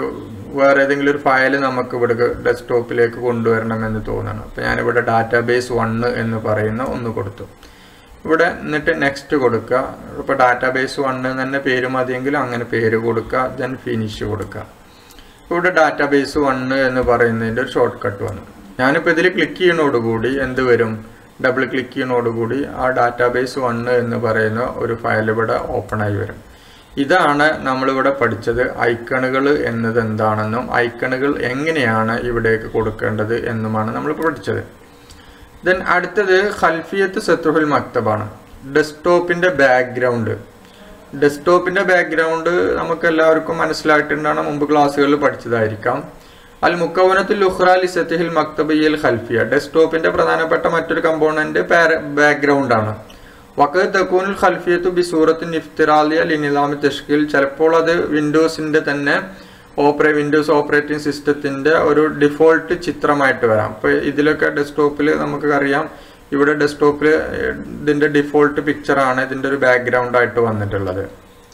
വേറെ ഏതെങ്കിലും ഒരു ഫയൽ നമുക്ക് ഇവിടെ ഡെസ്ക്ടോപ്പിലേക്ക് കൊണ്ടുവരണമെന്ന് തോന്നണം. അപ്പോൾ ഞാനിവിടെ ഡാറ്റാബേസ് 1 എന്ന് പറയുന്ന ഒന്ന് കൊടുത്തു. ഇവിടെ എന്നിട്ട് നെക്സ്റ്റ് കൊടുക്കുക. ഇപ്പോൾ ഡാറ്റാബേസ് 1 തന്നെ പേര് മതിയെങ്കിൽ അങ്ങനെ പേര് കൊടുക്കുക, ദെൻ ഫിനിഷ് കൊടുക്കുക. ഇവിടെ ഡാറ്റാബേസ് 1 എന്ന് പറയുന്നതിൻ്റെ ഒരു ഷോർട്ട് കട്ട് വന്നു. ഞാനിപ്പോൾ ഇതിൽ ക്ലിക്ക് ചെയ്യുന്നതോടുകൂടി എന്ത് വരും? ഡബിൾ ക്ലിക്ക് ചെയ്യുന്നതോടുകൂടി ആ ഡാറ്റാബേസ് 1 എന്ന് പറയുന്ന ഒരു ഫയൽ ഇവിടെ ഓപ്പണായി വരും. ഇതാണ് നമ്മളിവിടെ പഠിച്ചത്. ഐക്കണുകൾ എന്നത് എന്താണെന്നും ഐക്കണുകൾ എങ്ങനെയാണ് ഇവിടേക്ക് കൊടുക്കേണ്ടത് എന്നുമാണ് നമ്മളിപ്പോൾ പഠിച്ചത്. ദെൻ അടുത്തത് ഖൽഫിയത്ത് സത്തുഹുൽ മക്തബാണ്. ഡെസ്ക്ടോപ്പിൻ്റെ ബാക്ക്ഗ്രൗണ്ട്. ഡെസ്ക്ടോപ്പിൻ്റെ ബാക്ക്ഗ്രൗണ്ട് നമുക്ക് എല്ലാവർക്കും മനസ്സിലായിട്ടുണ്ടാണ്, മുമ്പ് ക്ലാസ്സുകളിൽ പഠിച്ചതായിരിക്കാം. അൽ മുക്കവനത്തുൽ ഉഖ്റ ലി സത്തിഹിൽ മക്തബിയൽ ഖൽഫിയ. ഡെസ്ക്ടോപ്പിൻ്റെ പ്രധാനപ്പെട്ട മറ്റൊരു കമ്പോണന്റ് ബാക്ക്ഗ്രൗണ്ട് ആണ്. വഖദ് തകൂനുൽ ഖൽഫിയത്തു ബി സൂറത്തിൻ ഇഫ്തിറാലിയ ലി നിസാമി തശ്കീൽ. ചിലപ്പോൾ അത് വിൻഡോസിൻ്റെ തന്നെ വിൻഡോസ് ഓപ്പറേറ്റിംഗ് സിസ്റ്റത്തിൻ്റെ ഒരു ഡിഫോൾട്ട് ചിത്രമായിട്ട് വരാം. അപ്പോൾ ഇതിലൊക്കെ ഡെസ്ക്ടോപ്പിൽ നമുക്കറിയാം, ഇവിടെ ഡെസ്ക്ടോപ്പിൽ ഇതിൻ്റെ ഡിഫോൾട്ട് പിക്ചറാണ് ഇതിൻ്റെ ഒരു ബാക്ക്ഗ്രൗണ്ട് ആയിട്ട് വന്നിട്ടുള്ളത്.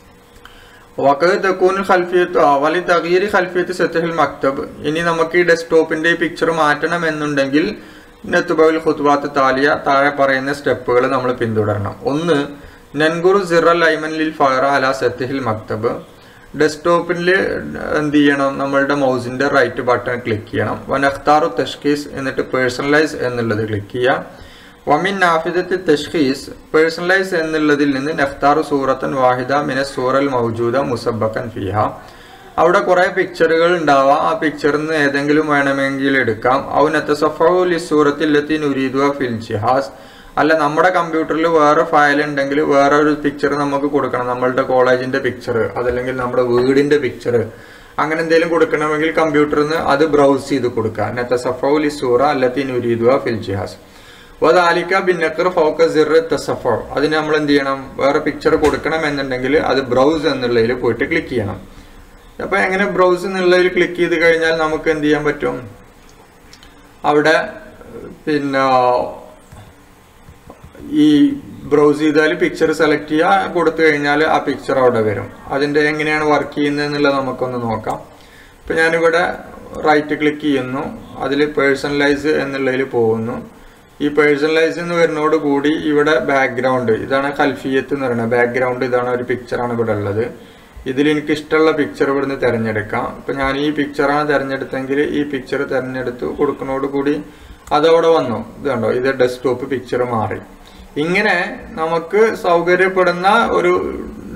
വഖദ് തകൂനുൽ ഖൽഫിയത്തു വലി തഗ്യീരി ഖൽഫിയത്ത് സത്തിഹിൽ മക്തബ്. ഇനി നമുക്ക് ഈ ഡെസ്ക്ടോപ്പിൻ്റെ ഈ പിക്ചർ മാറ്റണം എന്നുണ്ടെങ്കിൽ നത്തുബൽ ഖുത്വാത്ത് താലിയ, താഴെ പറയുന്ന സ്റ്റെപ്പുകൾ നമ്മൾ പിന്തുടരണം. 1. നൻഗുറു സിറൽ ഐമൻ ലിൽ ഫാറ അലാ സത്തിഹിൽ മക്തബ്. ഡെസ്ക്ടോപ്പിൽ എന്ത് ചെയ്യണം? നമ്മളുടെ മൗസിൻ്റെ റൈറ്റ് ബട്ടൺ ക്ലിക്ക് ചെയ്യണം. വനഖ്താറു തഷ്ഖീസ്, എന്നിട്ട് പേഴ്സണലൈസ് എന്നുള്ളത് ക്ലിക്ക് ചെയ്യുക. വമിൻ നാഫിദത്തി തഷ്ഖീസ്, പേഴ്സണലൈസ് എന്നുള്ളതിൽ നിന്ന് നഖ്താറു സൂറത്തൻ വാഹിദ മിന സൂറൽ മൗജൂദ മുസബ്ബക്കൻ ഫിഹ. അവിടെ കുറേ പിക്ചറുകൾ ഉണ്ടാവാം. ആ പിക്ചറിൽ നിന്ന് ഏതെങ്കിലും വേണമെങ്കിൽ എടുക്കാം. ഔ നതസഫഉ ലിസൂറത്തിൽ ലത്തി നുരീദുഹ ഫിൽ ജിഹാസ്. അല്ല, നമ്മുടെ കമ്പ്യൂട്ടറിൽ വേറെ ഫയൽ ഉണ്ടെങ്കിൽ വേറെ ഒരു പിക്ചർ നമുക്ക് കൊടുക്കണം. നമ്മളുടെ കോളേജിൻ്റെ പിക്ചർ, അതല്ലെങ്കിൽ നമ്മുടെ വീടിൻ്റെ പിക്ചർ, അങ്ങനെ എന്തെങ്കിലും കൊടുക്കണമെങ്കിൽ കമ്പ്യൂട്ടറിൽ നിന്ന് അത് ബ്രൗസ് ചെയ്ത് കൊടുക്കുക. നതസഫഉ ലിസൂറ ലത്തി നുരീദുഹ ഫിൽ ജിഹാസ്. വദാലിക ബിന്നഖർ ഫൗക സിർ തസഫഉ. അതിന് നമ്മൾ എന്ത് ചെയ്യണം? വേറെ പിക്ചർ കൊടുക്കണം എന്നുണ്ടെങ്കിൽ അത് ബ്രൗസ് എന്നുള്ളതിൽ പോയിട്ട് ക്ലിക്ക് ചെയ്യണം. അപ്പോൾ എങ്ങനെ ബ്രൗസ് എന്നുള്ളതിൽ ക്ലിക്ക് ചെയ്ത് കഴിഞ്ഞാൽ നമുക്ക് എന്ത് ചെയ്യാൻ പറ്റും? അവിടെ പിന്നെ ഈ ബ്രൗസ് ചെയ്താൽ പിക്ചർ സെലക്ട് ചെയ്യുക, കൊടുത്തു കഴിഞ്ഞാൽ ആ പിക്ചർ അവിടെ വരും. അതിൻ്റെ എങ്ങനെയാണ് വർക്ക് ചെയ്യുന്നത് എന്നുള്ളത് നമുക്കൊന്ന് നോക്കാം. ഇപ്പം ഞാനിവിടെ റൈറ്റ് ക്ലിക്ക് ചെയ്യുന്നു, അതിൽ പേഴ്സണലൈസ് എന്നുള്ളതിൽ പോകുന്നു. ഈ പേഴ്സണലൈസ് എന്ന് വരുന്നതോട് കൂടി ഇവിടെ ബാക്ക്ഗ്രൗണ്ട്, ഇതാണ് ഖൽഫിയത്ത് എന്ന് പറയുന്നത്. ബാക്ക്ഗ്രൗണ്ട് ഇതാണ്, ഒരു പിക്ചറാണ് ഇവിടെ ഉള്ളത്. ഇതിൽ എനിക്ക് ഇഷ്ടമുള്ള പിക്ചർ ഇവിടുന്ന് തിരഞ്ഞെടുക്കാം. ഇപ്പം ഞാൻ ഈ പിക്ചറാണ് തിരഞ്ഞെടുത്തെങ്കിൽ ഈ പിക്ചർ തിരഞ്ഞെടുത്ത് കൊടുക്കുന്നതോടുകൂടി അതവിടെ വന്നു. ഇത് കണ്ടോ, ഇത് ഡെസ്ക്ടോപ്പ് പിക്ചർ മാറി. ഇങ്ങനെ നമുക്ക് സൗകര്യപ്പെടുന്ന ഒരു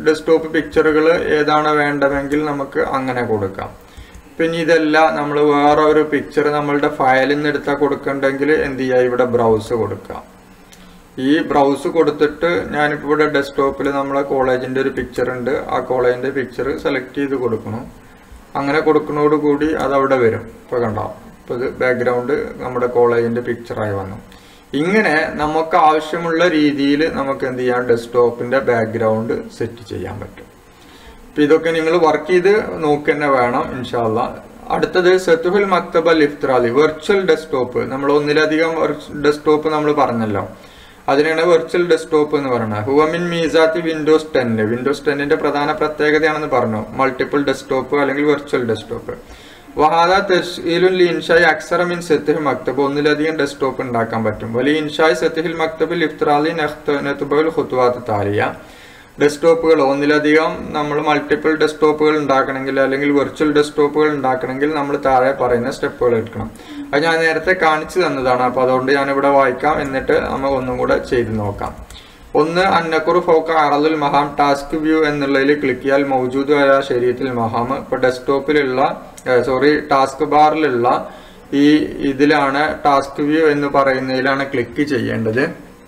ഡെസ്ക്ടോപ്പ് പിക്ചറുകൾ ഏതാണ് വേണ്ടതെങ്കിൽ നമുക്ക് അങ്ങനെ കൊടുക്കാം. പിന്നെ ഇതല്ല നമ്മൾ വേറെ ഒരു പിക്ചർ നമ്മളുടെ ഫയലിൽ നിന്ന് എടുത്താൽ കൊടുക്കണ്ടെങ്കിൽ എന്ത് ചെയ്യുക, ഇവിടെ ബ്രൗസ് കൊടുക്കാം. ഈ ബ്രൗസ് കൊടുത്തിട്ട് ഞാനിപ്പോൾ ഇവിടെ ഡെസ്ക്ടോപ്പിൽ നമ്മളെ കോളേജിൻ്റെ ഒരു പിക്ചർ ഉണ്ട്, ആ കോളേജിൻ്റെ പിക്ചർ സെലക്ട് ചെയ്ത് കൊടുക്കണം. അങ്ങനെ കൊടുക്കുന്നതോടുകൂടി അതവിടെ വരും. ഇപ്പോൾ കണ്ടോ, ഇപ്പോൾ ഇത് ബാക്ക്ഗ്രൗണ്ട് നമ്മുടെ കോളേജിൻ്റെ പിക്ചറായി വന്നു. ഇങ്ങനെ നമുക്ക് ആവശ്യമുള്ള രീതിയിൽ നമുക്ക് എന്ത് ചെയ്യാം, ഡെസ്ക്ടോപ്പിൻ്റെ ബാക്ക്ഗ്രൗണ്ട് സെറ്റ് ചെയ്യാൻ പറ്റും. അപ്പം ഇതൊക്കെ നിങ്ങൾ വർക്ക് ചെയ്ത് നോക്കി തന്നെ വേണം ഇൻഷാ അല്ലാഹ്. അടുത്തത് സത്തുഹുൽ മക്തബ ലിഫ്ത്രാലി, വെർച്വൽ ഡെസ്ക്ടോപ്പ്. നമ്മൾ ഒന്നിലധികം ഡെസ്ക്ടോപ്പ് നമ്മൾ പറഞ്ഞല്ലോ, അതിനാണ് വെർച്വൽ ഡെസ്ക്ടോപ്പ് എന്ന് പറയുന്നത്. ഹുവമിൻ മീസാത്തി വിൻഡോസ് 10, വിൻഡോസ് 10ന്റെ പ്രധാന പ്രത്യേകതയാണെന്ന് പറഞ്ഞു മൾട്ടിപ്പിൾ ഡെസ്ക്ടോപ്പ് അല്ലെങ്കിൽ വെർച്വൽ ഡെസ്ക്ടോപ്പ്. വഹാദ തസ്ഈലുൻ ലിൻഷായി അക്സറ മിൻ സത്തുഹ് മക്തബ്, ഒന്നിലധികം ഡെസ്ക്ടോപ്പ് ഉണ്ടാക്കാൻ പറ്റും. വലിയ ഇൻഷായി സത്തുഹിൽ മക്തബ് ലിഫ്ത്രാലി നത്ബുൽ ഖുത്വാത്ത് താലിയ, ഡെസ്ക്ടോപ്പുകൾ ഒന്നിലധികം നമ്മൾ മൾട്ടിപ്പിൾ ഡെസ്ക്ടോപ്പുകൾ ഉണ്ടാക്കണമെങ്കിൽ അല്ലെങ്കിൽ വെർച്വൽ ഡെസ്ക്ടോപ്പുകൾ ഉണ്ടാക്കണമെങ്കിൽ നമ്മൾ താഴെ പറയുന്ന സ്റ്റെപ്പുകൾ എടുക്കണം. അത് ഞാൻ നേരത്തെ കാണിച്ചു തന്നതാണ്, അപ്പോൾ അതുകൊണ്ട് ഞാനിവിടെ വായിക്കാം, എന്നിട്ട് നമ്മൾ ഒന്നും കൂടെ ചെയ്ത് നോക്കാം. ഒന്ന്, അന്നക്കുറു ഫൗക അറദുൽ മഹാം, ടാസ്ക് വ്യൂ എന്നുള്ളതിൽ ക്ലിക്ക് ചെയ്യാൽ മൗജൂദ് ആയ ശരീരത്തിൽ മഹാം. ഇപ്പോൾ ഡെസ്ക്ടോപ്പിലുള്ള ടാസ്ക് ബാറിലുള്ള ഇതിലാണ് ടാസ്ക് വ്യൂ എന്ന് പറയുന്നതിലാണ് ക്ലിക്ക് ചെയ്യേണ്ടത്.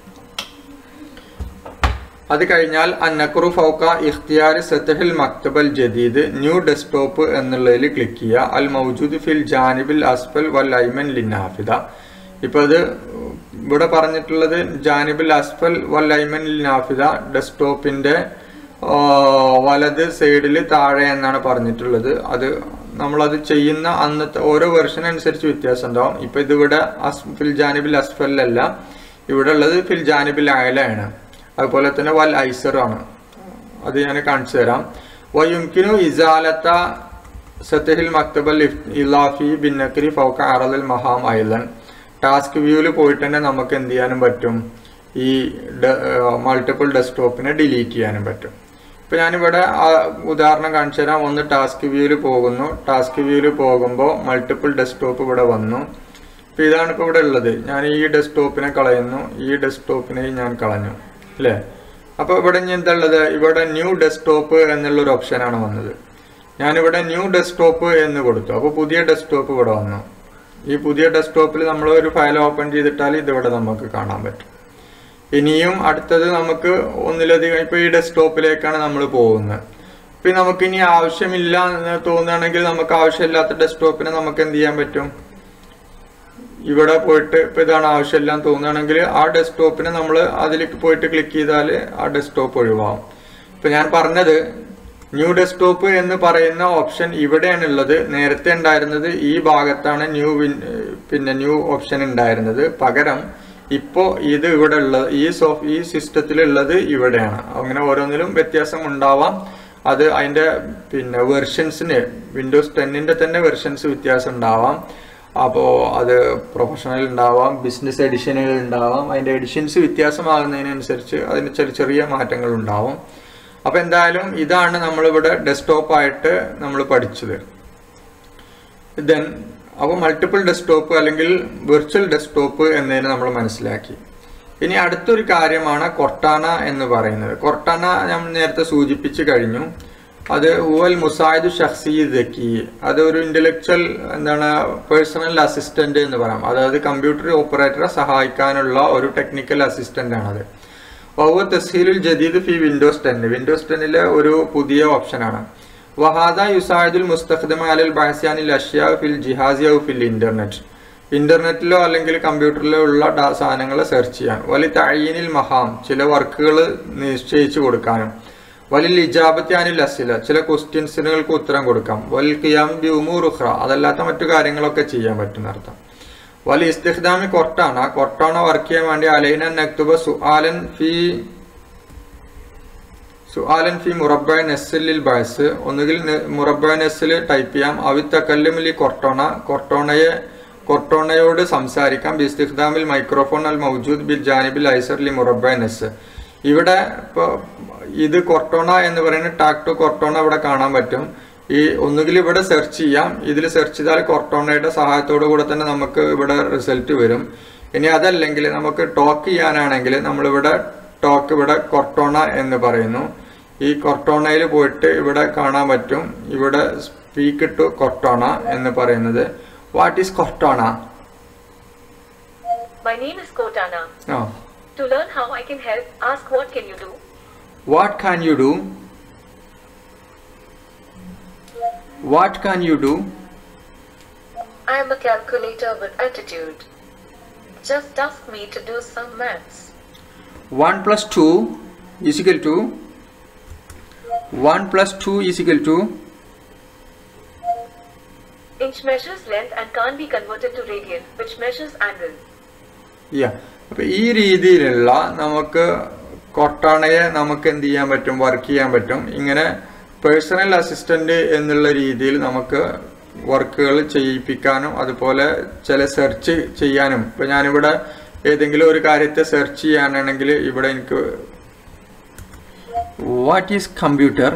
അത് കഴിഞ്ഞാൽ അന്നക്കുറു ഫൗക ഇഖ്തിയാർ സത്ഹിൽ മക്തബൽ ജദീദ്, ന്യൂ ഡെസ്ക്ടോപ്പ് എന്നുള്ളതിൽ ക്ലിക്ക് ചെയ്യുക. അൽ മൗജൂദ് ഫിൽ ജാനിബിൽ അസ്ഫൽ വൽ ഐമൻ ലിന്നാഫിദ. ഇപ്പോൾ അത് ഇവിടെ പറഞ്ഞിട്ടുള്ളത് ജാനിബിൽ അസ്ഫൽ വൽ ഐമൻ ലിന്നാഫിദ, ഡെസ്ക്ടോപ്പിന്റെ വലത് സൈഡിൽ താഴെ എന്നാണ് പറഞ്ഞിട്ടുള്ളത്. അത് നമ്മളത് ചെയ്യുന്ന അന്നത്തെ ഓരോ വെർഷൻ അനുസരിച്ച് വ്യത്യാസം ഉണ്ടാവും. ഇപ്പൊ ഇതിവിടെ ഫിൽ ജാനിബിൽ അസ്ഫലല്ല, ഇവിടെ ഉള്ളത് ഫിൽ ജാനിബിൽ അയലാണ്. അതുപോലെ തന്നെ വൽ ഐസറാണ്, അത് ഞാൻ കാണിച്ചു തരാം. വയുംകിനു ഇസാലത്ത സത്ഹിൽ മക്തബൽ ഇലാഫി ബിന്നക്രി ഫൗക അറദൽ മഹാം ഐലൻ, ടാസ്ക് വ്യൂവിൽ പോയിട്ട് തന്നെ നമുക്ക് എന്ത് ചെയ്യാനും പറ്റും, ഈ മൾട്ടിപ്പിൾ ഡെസ്ക്ടോപ്പിനെ ഡിലീറ്റ് ചെയ്യാനും പറ്റും. ഇപ്പൊ ഞാനിവിടെ ഉദാഹരണം കാണിച്ചു തരാം. ഒന്ന് ടാസ്ക് വ്യൂവിൽ പോകുന്നു, ടാസ്ക് വ്യൂവിൽ പോകുമ്പോൾ മൾട്ടിപ്പിൾ ഡെസ്ക്ടോപ്പ് ഇവിടെ വന്നു. ഇപ്പൊ ഇതാണ് ഇപ്പൊ ഇവിടെ ഉള്ളത്. ഞാൻ ഈ ഡെസ്ക്ടോപ്പിനെ കളയുന്നു, ഈ ഡെസ്ക്ടോപ്പിനെയും ഞാൻ കളഞ്ഞു അല്ലേ. അപ്പൊ ഇവിടെ ഇനി എന്താ ഉള്ളത്, ഇവിടെ ന്യൂ ഡെസ്ക്ടോപ്പ് എന്നുള്ളൊരു ഓപ്ഷനാണ് വന്നത്. ഞാനിവിടെ ന്യൂ ഡെസ്ക്ടോപ്പ് എന്ന് കൊടുത്തു, അപ്പോൾ പുതിയ ഡെസ്ക്ടോപ്പ് ഇവിടെ വന്നു. ഈ പുതിയ ഡെസ്ക്ടോപ്പിൽ നമ്മൾ ഒരു ഫയൽ ഓപ്പൺ ചെയ്തിട്ടാൽ ഇതിവിടെ നമുക്ക് കാണാൻ പറ്റും. ഇനിയും അടുത്തത് നമുക്ക് ഒന്നിലധികം, ഇപ്പൊ ഈ ഡെസ്ക്ടോപ്പിലേക്കാണ് നമ്മൾ പോകുന്നത്. ഇപ്പൊ നമുക്ക് ഇനി ആവശ്യമില്ല എന്ന് തോന്നുകയാണെങ്കിൽ നമുക്ക് ആവശ്യമില്ലാത്ത ഡെസ്ക്ടോപ്പിനെ നമുക്ക് എന്ത് ചെയ്യാൻ പറ്റും, ഇവിടെ പോയിട്ട് ഇപ്പൊ ഇതാണ് ആവശ്യമില്ല എന്ന് തോന്നുകയാണെങ്കിൽ ആ ഡെസ്ക്ടോപ്പിനെ നമ്മൾ അതിലേക്ക് പോയിട്ട് ക്ലിക്ക് ചെയ്താൽ ആ ഡെസ്ക്ടോപ്പ് ഒഴിവാകും. ഇപ്പൊ ഞാൻ പറഞ്ഞത് ന്യൂ ഡെസ്ക്ടോപ്പ് എന്ന് പറയുന്ന ഓപ്ഷൻ ഇവിടെയാണുള്ളത്. നേരത്തെ ഉണ്ടായിരുന്നത് ഈ ഭാഗത്താണ് ന്യൂ ഓപ്ഷൻ ഉണ്ടായിരുന്നത്. പകരം ഇപ്പോ ഇത് ഇവിടെ ഉള്ളത് ഈ സിസ്റ്റത്തിലുള്ളത് ഇവിടെയാണ്. അങ്ങനെ ഓരോന്നിലും വ്യത്യാസം ഉണ്ടാവാം. അത് അതിന്റെ വെർഷൻസിന് വിൻഡോസ് 10ന്റെ തന്നെ വെർഷൻസ് വ്യത്യാസം ഉണ്ടാവാം. അപ്പോൾ അത് പ്രൊഫഷണൽ ഉണ്ടാവാം, ബിസിനസ് എഡിഷനുകൾ ഉണ്ടാവാം. അതിന്റെ എഡിഷൻസ് വ്യത്യാസമാകുന്നതിനനുസരിച്ച് അതിന് ചെറിയ മാറ്റങ്ങൾ ഉണ്ടാവും. അപ്പൊ എന്തായാലും ഇതാണ് നമ്മളിവിടെ ഡെസ്ക്ടോപ്പായിട്ട് നമ്മൾ പഠിച്ചത്. ദെൻ അപ്പോൾ മൾട്ടിപ്പിൾ ഡെസ്ക്ടോപ്പ് അല്ലെങ്കിൽ വെർച്വൽ ഡെസ്ക്ടോപ്പ് എന്നതിന് നമ്മൾ മനസ്സിലാക്കി. ഇനി അടുത്തൊരു കാര്യമാണ് കൊർട്ടാന എന്ന് പറയുന്നത്. കൊർട്ടാന നമ്മൾ നേരത്തെ സൂചിപ്പിച്ചു കഴിഞ്ഞു. അത് ഹുവൽ മുസായിദു ഷഖ്സി ദക്കി, അത് ഒരു ഇന്റലക്ച്വൽ പേഴ്സണൽ അസിസ്റ്റന്റ് എന്ന് പറയാം. അതായത് കമ്പ്യൂട്ടർ ഓപ്പറേറ്ററെ സഹായിക്കാനുള്ള ഒരു ടെക്നിക്കൽ അസിസ്റ്റന്റ് ആണത്. വഹുവ തസ്ഹീലുൽ ജദീദ് ഫി വിൻഡോസ് 10, വിൻഡോസ് 10ലെ ഒരു പുതിയ ഓപ്ഷനാണ്. വഹാദ യുസായിദുൽ മുസ്തഖ്ദമ അലൽ ബഹ്സിയാനിൽ അഷ്യാ ഫിൽ ജിഹാസി ഔ ഫിൽ ഇന്റർനെറ്റ്, ഇന്റർനെറ്റിലോ അല്ലെങ്കിൽ കമ്പ്യൂട്ടറിലോ ഉള്ള സാധനങ്ങൾ സെർച്ച് ചെയ്യാൻ. വലി തഅയീനിൽ മഹാം, ചില വർക്കുകൾ നിശ്ചയിച്ചു കൊടുക്കാനും. വലിൽ ഇജാബത്തി അനിൽ അസില, ചില ക്വസ്റ്റ്യൻസുകൾക്ക് ഉത്തരം കൊടുക്കാം. വലിൽ ഖിയാം ബി ഉമൂർ ഉഖ്റ, അതല്ലാത്ത മറ്റു കാര്യങ്ങളൊക്കെ ചെയ്യാൻ പറ്റുന്ന അർത്ഥം. വലി ഇസ്തിഖ്ദാമി കൊർട്ടാന, കൊർട്ടാന വർക്ക് ചെയ്യാൻ വേണ്ടി അലൈന നക്തുബ സുആലൻ ഫി മുറബ്ബ നെസ്ലിൽ ബഅസ്, ഒന്നുകിൽ മുറബ്ബ നെസ്സിൽ ടൈപ്പ് ചെയ്യാം. അവി തകല്ലുമിൽ കൊർട്ടാന, കൊർട്ടാനയോട് സംസാരിക്കാം. ബി ഇസ്തിഖ്ദാമിൽ മൈക്രോഫോൺ അൽ മൗജൂദ് ബിൽ ജാനിബിൽ ഐസർ ലി മുറബ്ബ നെസ്. ഇവിടെ ഇപ്പോൾ ഇത് കൊർട്ടാന എന്ന് പറയുന്ന ടാക് ടു കൊർട്ടാന ഇവിടെ കാണാൻ പറ്റും. ഈ ഒന്നുകിൽ ഇവിടെ സെർച്ച് ചെയ്യാം, ഇതിൽ സെർച്ച് ചെയ്താൽ കൊർട്ടാനയുടെ സഹായത്തോടു കൂടെ തന്നെ നമുക്ക് ഇവിടെ റിസൾട്ട് വരും. ഇനി അതല്ലെങ്കിൽ നമുക്ക് ടോക്ക് ചെയ്യാനാണെങ്കിൽ നമ്മളിവിടെ ഇവിടെ കൊർട്ടാന എന്ന് പറയുന്നു. ഈ കൊർട്ടോണയിൽ പോയിട്ട് ഇവിടെ കാണാൻ പറ്റും. ഇവിടെ സ്പീക്ക് ടു കൊർട്ടോണ എന്ന് പറയുന്നത്. What is Cortana? My name is Cortana. Oh. To learn how I can help, ask what can you do? What can you do? What can you do? I am a calculator with attitude. Just ask me to do some maths. 1 plus 2 is equal to 1 plus 2 is equal to Inch measures length and can't be converted to radian, which measures angle. Yeah. അപ്പോൾ ഈ രീതിയിലുള്ള നമുക്ക് കൊർട്ടാണയെ നമുക്ക് എന്ത് ചെയ്യാൻ പറ്റും, work ചെയ്യാൻ പറ്റും. ഇങ്ങനെ പേഴ്സണൽ അസിസ്റ്റന്റ് എന്നുള്ള രീതിയിൽ നമുക്ക് വർക്കുകൾ ചെയ്യിപ്പിക്കാനും അതുപോലെ ചില സെർച്ച് ചെയ്യാനും. ഇപ്പം ഞാനിവിടെ ഏതെങ്കിലും ഒരു കാര്യത്തെ സെർച്ച് ചെയ്യാനാണെങ്കിൽ ഇവിടെ എനിക്ക് what is computer?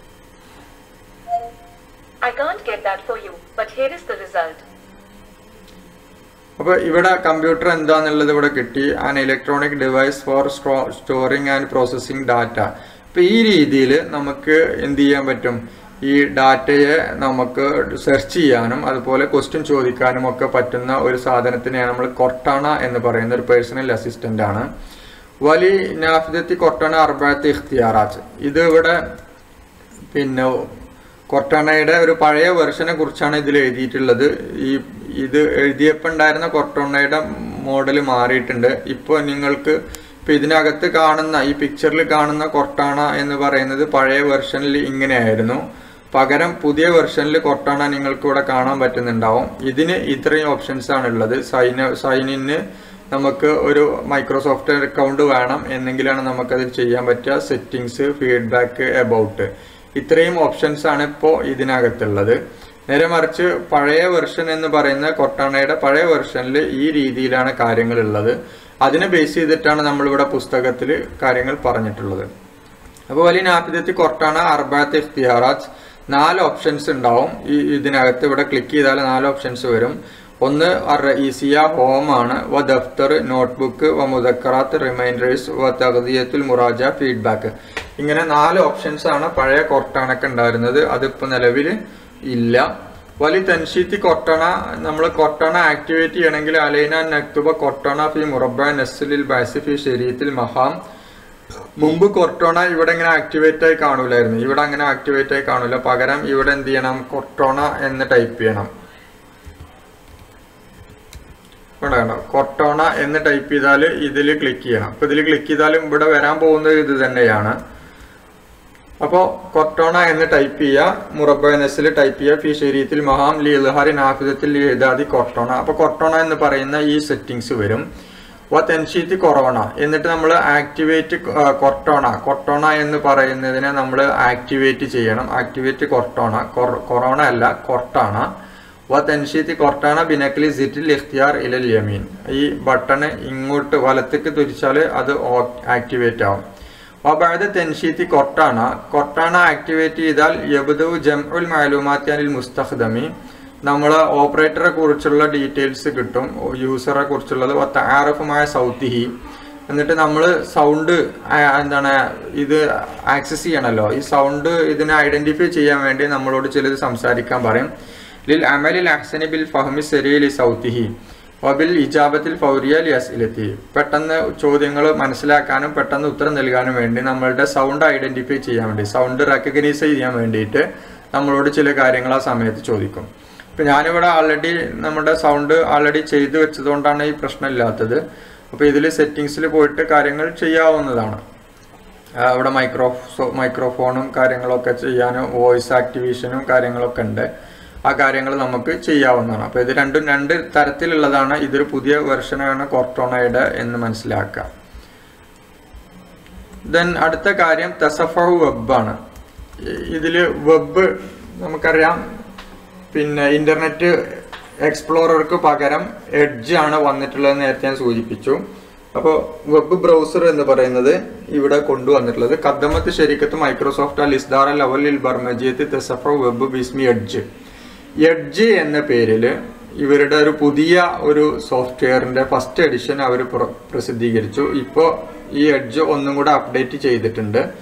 I can't get that for you, but here is the result. അപ്പോൾ ഇവിടെ കമ്പ്യൂട്ടർ എന്താണെന്നുള്ളത് ഇവിടെ കിട്ടി. An electronic device for storing and processing data. അപ്പോൾ ഈ രീതിയിൽ നമുക്ക് എന്ത് ചെയ്യാൻ പറ്റും, ഈ ഡാറ്റയെ നമുക്ക് സെർച്ച് ചെയ്യാനും അതുപോലെ ക്വസ്റ്റ്യൻ ചോദിക്കാനും ഒക്കെ പറ്റുന്ന ഒരു സാധനത്തിനെയാണ് നമ്മൾ കൊർട്ടാണ എന്ന് പറയുന്ന ഒരു പേഴ്സണൽ അസിസ്റ്റന്റ് ആണ്. വലി നാഫിദത്തി കൊർട്ടാണ അർബഅത്ത് ഇഖ്തിയാറാത്ത്. ഇത് ഇവിടെ പിന്നെ കൊർട്ടാണയുടെ ഒരു പഴയ വെർഷനെ കുറിച്ചാണ് ഇതിൽ എഴുതിയിട്ടുള്ളത്. ഇത് എഴുതിയപ്പോൾ ഉണ്ടായിരുന്ന കൊർട്ടാണയുടെ മോഡൽ മാറിയിട്ടുണ്ട്. ഇപ്പോൾ നിങ്ങൾക്ക് ഇപ്പം ഇതിനകത്ത് കാണുന്ന ഈ പിക്ചറിൽ കാണുന്ന കൊർട്ടാണ എന്ന് പറയുന്നത് പഴയ വെർഷനിൽ ഇങ്ങനെയായിരുന്നു. പകരം പുതിയ വെർഷനിൽ കൊർട്ടാണ നിങ്ങൾക്ക് ഇവിടെ കാണാൻ പറ്റുന്നുണ്ടാവും. ഇതിന് ഇത്രയും ഓപ്ഷൻസ് ആണുള്ളത്. സൈൻ ഇന്ന് നമുക്ക് ഒരു മൈക്രോസോഫ്റ്റ് അക്കൗണ്ട് വേണം എന്നെങ്കിലാണ് നമുക്കത് ചെയ്യാൻ പറ്റുക. സെറ്റിങ്സ്, ഫീഡ്ബാക്ക്, എബൌട്ട്, ഇത്രയും ഓപ്ഷൻസ് ആണ് ഇപ്പോൾ ഇതിനകത്തുള്ളത്. നേരെ മറിച്ച് പഴയ വെർഷൻ എന്ന് പറയുന്ന കൊർട്ടാണയുടെ പഴയ വെർഷനിൽ ഈ രീതിയിലാണ് കാര്യങ്ങളുള്ളത്. അതിനെ ബേസ് ചെയ്തിട്ടാണ് നമ്മളിവിടെ പുസ്തകത്തിൽ കാര്യങ്ങൾ പറഞ്ഞിട്ടുള്ളത്. അപ്പോൾ വലിയ നാഫിദത്തി കൊർട്ടാണ അർബഅത്ത് ഇഖ്തിയാറാത്ത്, 4 ഓപ്ഷൻസ് ഉണ്ടാവും. ഇതിനകത്ത് ഇവിടെ ക്ലിക്ക് ചെയ്താൽ 4 ഓപ്ഷൻസ് വരും. ഒന്ന് റഈസിയ ഹോം ആണ്, വ ദഫ്തർ, നോട്ട്ബുക്ക്, വ മുദക്കറാത്ത്, റിമൈൻഡേഴ്സ്, വ തഖ്ദിയത്തുൽ മുറാജ, ഫീഡ്ബാക്ക്. ഇങ്ങനെ 4 ഓപ്ഷൻസ് ആണ് പഴയ കൊർട്ടാണക്ക് ഉണ്ടായിരുന്നത്. അതിപ്പോൾ നിലവിൽ ഇല്ല. വലി തൻഷീത്തി കൊർട്ടാണ, നമ്മൾ കൊർട്ടാണ ആക്ടിവേറ്റ് ചെയ്യണമെങ്കിൽ അലൈന നക്തുബ കൊർട്ടാണ ഫി മുറബ നസ്ലിൽ ബാസി ഫി ശരീഅത്തിൽ മഹാം. മുമ്പ് കൊർട്ടോണ ഇവിടെ ഇങ്ങനെ ആക്ടിവേറ്റ് ആയി കാണൂലായിരുന്നു. ഇവിടെ അങ്ങനെ ആക്ടിവേറ്റ് ആയി കാണൂല. പകരം ഇവിടെ എന്ത് ചെയ്യണം, കൊർട്ടോണ എന്ന് ടൈപ്പ് ചെയ്യണം. വേണ്ട, കൊർട്ടോണ എന്ന് ടൈപ്പ് ചെയ്താൽ ഇതിൽ ക്ലിക്ക് ചെയ്യണം. അപ്പോൾ ഇതിൽ ക്ലിക്ക് ചെയ്താലും ഇവിടെ വരാൻ പോകുന്നത് ഇത് തന്നെയാണ്. അപ്പോൾ കൊർട്ടോണ എന്ന് ടൈപ്പ് ചെയ്യുക, മുറബ നസ്ൽ ടൈപ്പ് ചെയ്യുക, ഫി ശരീഅത്തിൽ മഹാം ലി ഇൽഹാരി നാഫിദത്തിൽ എഴുതാതി കൊർട്ടോണ. അപ്പോൾ കൊർട്ടോണ എന്ന് പറയുന്ന ഈ സെറ്റിങ്സ് വരും. തെൻഷീത്തി കൊറോണ, എന്നിട്ട് നമ്മൾ ആക്ടിവേറ്റ് കൊർട്ടോണ എന്ന് പറയുന്നതിനെ നമ്മൾ ആക്ടിവേറ്റ് ചെയ്യണം. ആക്ടിവേറ്റ് കൊറോണ അല്ല, കൊർട്ടാണ. തെൻഷീത്തി കൊർട്ടാണ ബിനക്ലി സിറ്റിൽ ഇഖ്തിയാർ ഇലൽ യമീൻ. ഈ ബട്ടണ് ഇങ്ങോട്ട് വലത്തേക്ക് തിരിച്ചാൽ അത് ആക്ടിവേറ്റ് ആവും. വബഅദ തെൻഷീത്തി കൊർട്ടാണ ആക്ടിവേറ്റ് ചെയ്താൽ യബ്ദു ജംഉൽ മഅലൂമാത്തി അനിൽ മുസ്തഖ്ദമി, നമ്മൾ ഓപ്പറേറ്ററെ കുറിച്ചുള്ള ഡീറ്റെയിൽസ് കിട്ടും, യൂസറെ കുറിച്ചുള്ളത്. തആറഫുമായ സൗത്തിഹി, എന്നിട്ട് നമ്മൾ സൗണ്ട് എന്താണ് ഇത് ആക്സസ് ചെയ്യണമല്ലോ. ഈ സൗണ്ട് ഇതിനെ ഐഡന്റിഫൈ ചെയ്യാൻ വേണ്ടി നമ്മളോട് ചിലത് സംസാരിക്കാൻ പറയും. ലിൽ അമലിൽ അഹ്സനി ബിൽ ഫഹ്മി സരീലി സൗത്തിഹി വബിൽ ഇജാബത്തിൽ ഫൗരിയ ലി അസ്ഇലത്തി. പെട്ടെന്ന് ചോദ്യങ്ങൾ മനസ്സിലാക്കാനും പെട്ടെന്ന് ഉത്തരം നൽകാനും വേണ്ടി നമ്മളുടെ സൗണ്ട് ഐഡന്റിഫൈ ചെയ്യാൻ വേണ്ടി, സൗണ്ട് റെക്കഗ്നൈസ് ചെയ്യാൻ വേണ്ടിയിട്ട് നമ്മളോട് ചില കാര്യങ്ങൾ ആ സമയത്ത് ചോദിക്കും. ഇപ്പം ഞാനിവിടെ ഓൾറെഡി നമ്മുടെ സൗണ്ട് ഓൾറെഡി ചെയ്തു വെച്ചതുകൊണ്ടാണ് ഈ പ്രശ്നമില്ലാത്തത്. അപ്പോൾ ഇതിൽ സെറ്റിങ്സിൽ പോയിട്ട് കാര്യങ്ങൾ ചെയ്യാവുന്നതാണ്. ഇവിടെ മൈക്രോഫോണും കാര്യങ്ങളൊക്കെ ചെയ്യാനും വോയിസ് ആക്ടിവേഷനും കാര്യങ്ങളൊക്കെ ഉണ്ട്. ആ കാര്യങ്ങൾ നമുക്ക് ചെയ്യാവുന്നതാണ്. അപ്പോൾ ഇത് രണ്ടും 2 തരത്തിലുള്ളതാണ്. ഇതൊരു പുതിയ വെർഷനാണ് കൊർട്ടോണയുടെ എന്ന് മനസ്സിലാക്കുക. ദെൻ അടുത്ത കാര്യം തസഫഹു വെബാണ്. ഇതിൽ വെബ് നമുക്കറിയാം, പിന്നെ ഇന്റർനെറ്റ് എക്സ്പ്ലോറർക്ക് പകരം എഡ്ജ് ആണ് വന്നിട്ടുള്ളത്. നേരത്തെ ഞാൻ സൂചിപ്പിച്ചു. അപ്പോൾ വെബ് ബ്രൗസർ എന്ന് പറയുന്നത് ഇവിടെ കൊണ്ടുവന്നിട്ടുള്ളത് കദ്ദമത്ത് ശരീക്കത്ത് മൈക്രോസോഫ്റ്റ് അൽ ഇസ്ദാർ അൽ അവലിൽ ബർമജിയത്ത് തസഫഹു വെബ് ബിസ്മി എഡ്ജ്. എഡ്ജ് എന്ന പേരിൽ ഇവരുടെ ഒരു പുതിയ ഒരു സോഫ്റ്റ്വെയറിന്റെ ഫസ്റ്റ് എഡിഷൻ അവർ പ്രസിദ്ധീകരിച്ചു. ഇപ്പോൾ ഈ എഡ്ജ് ഒന്നും കൂടെ അപ്ഡേറ്റ് ചെയ്തിട്ടുണ്ട്.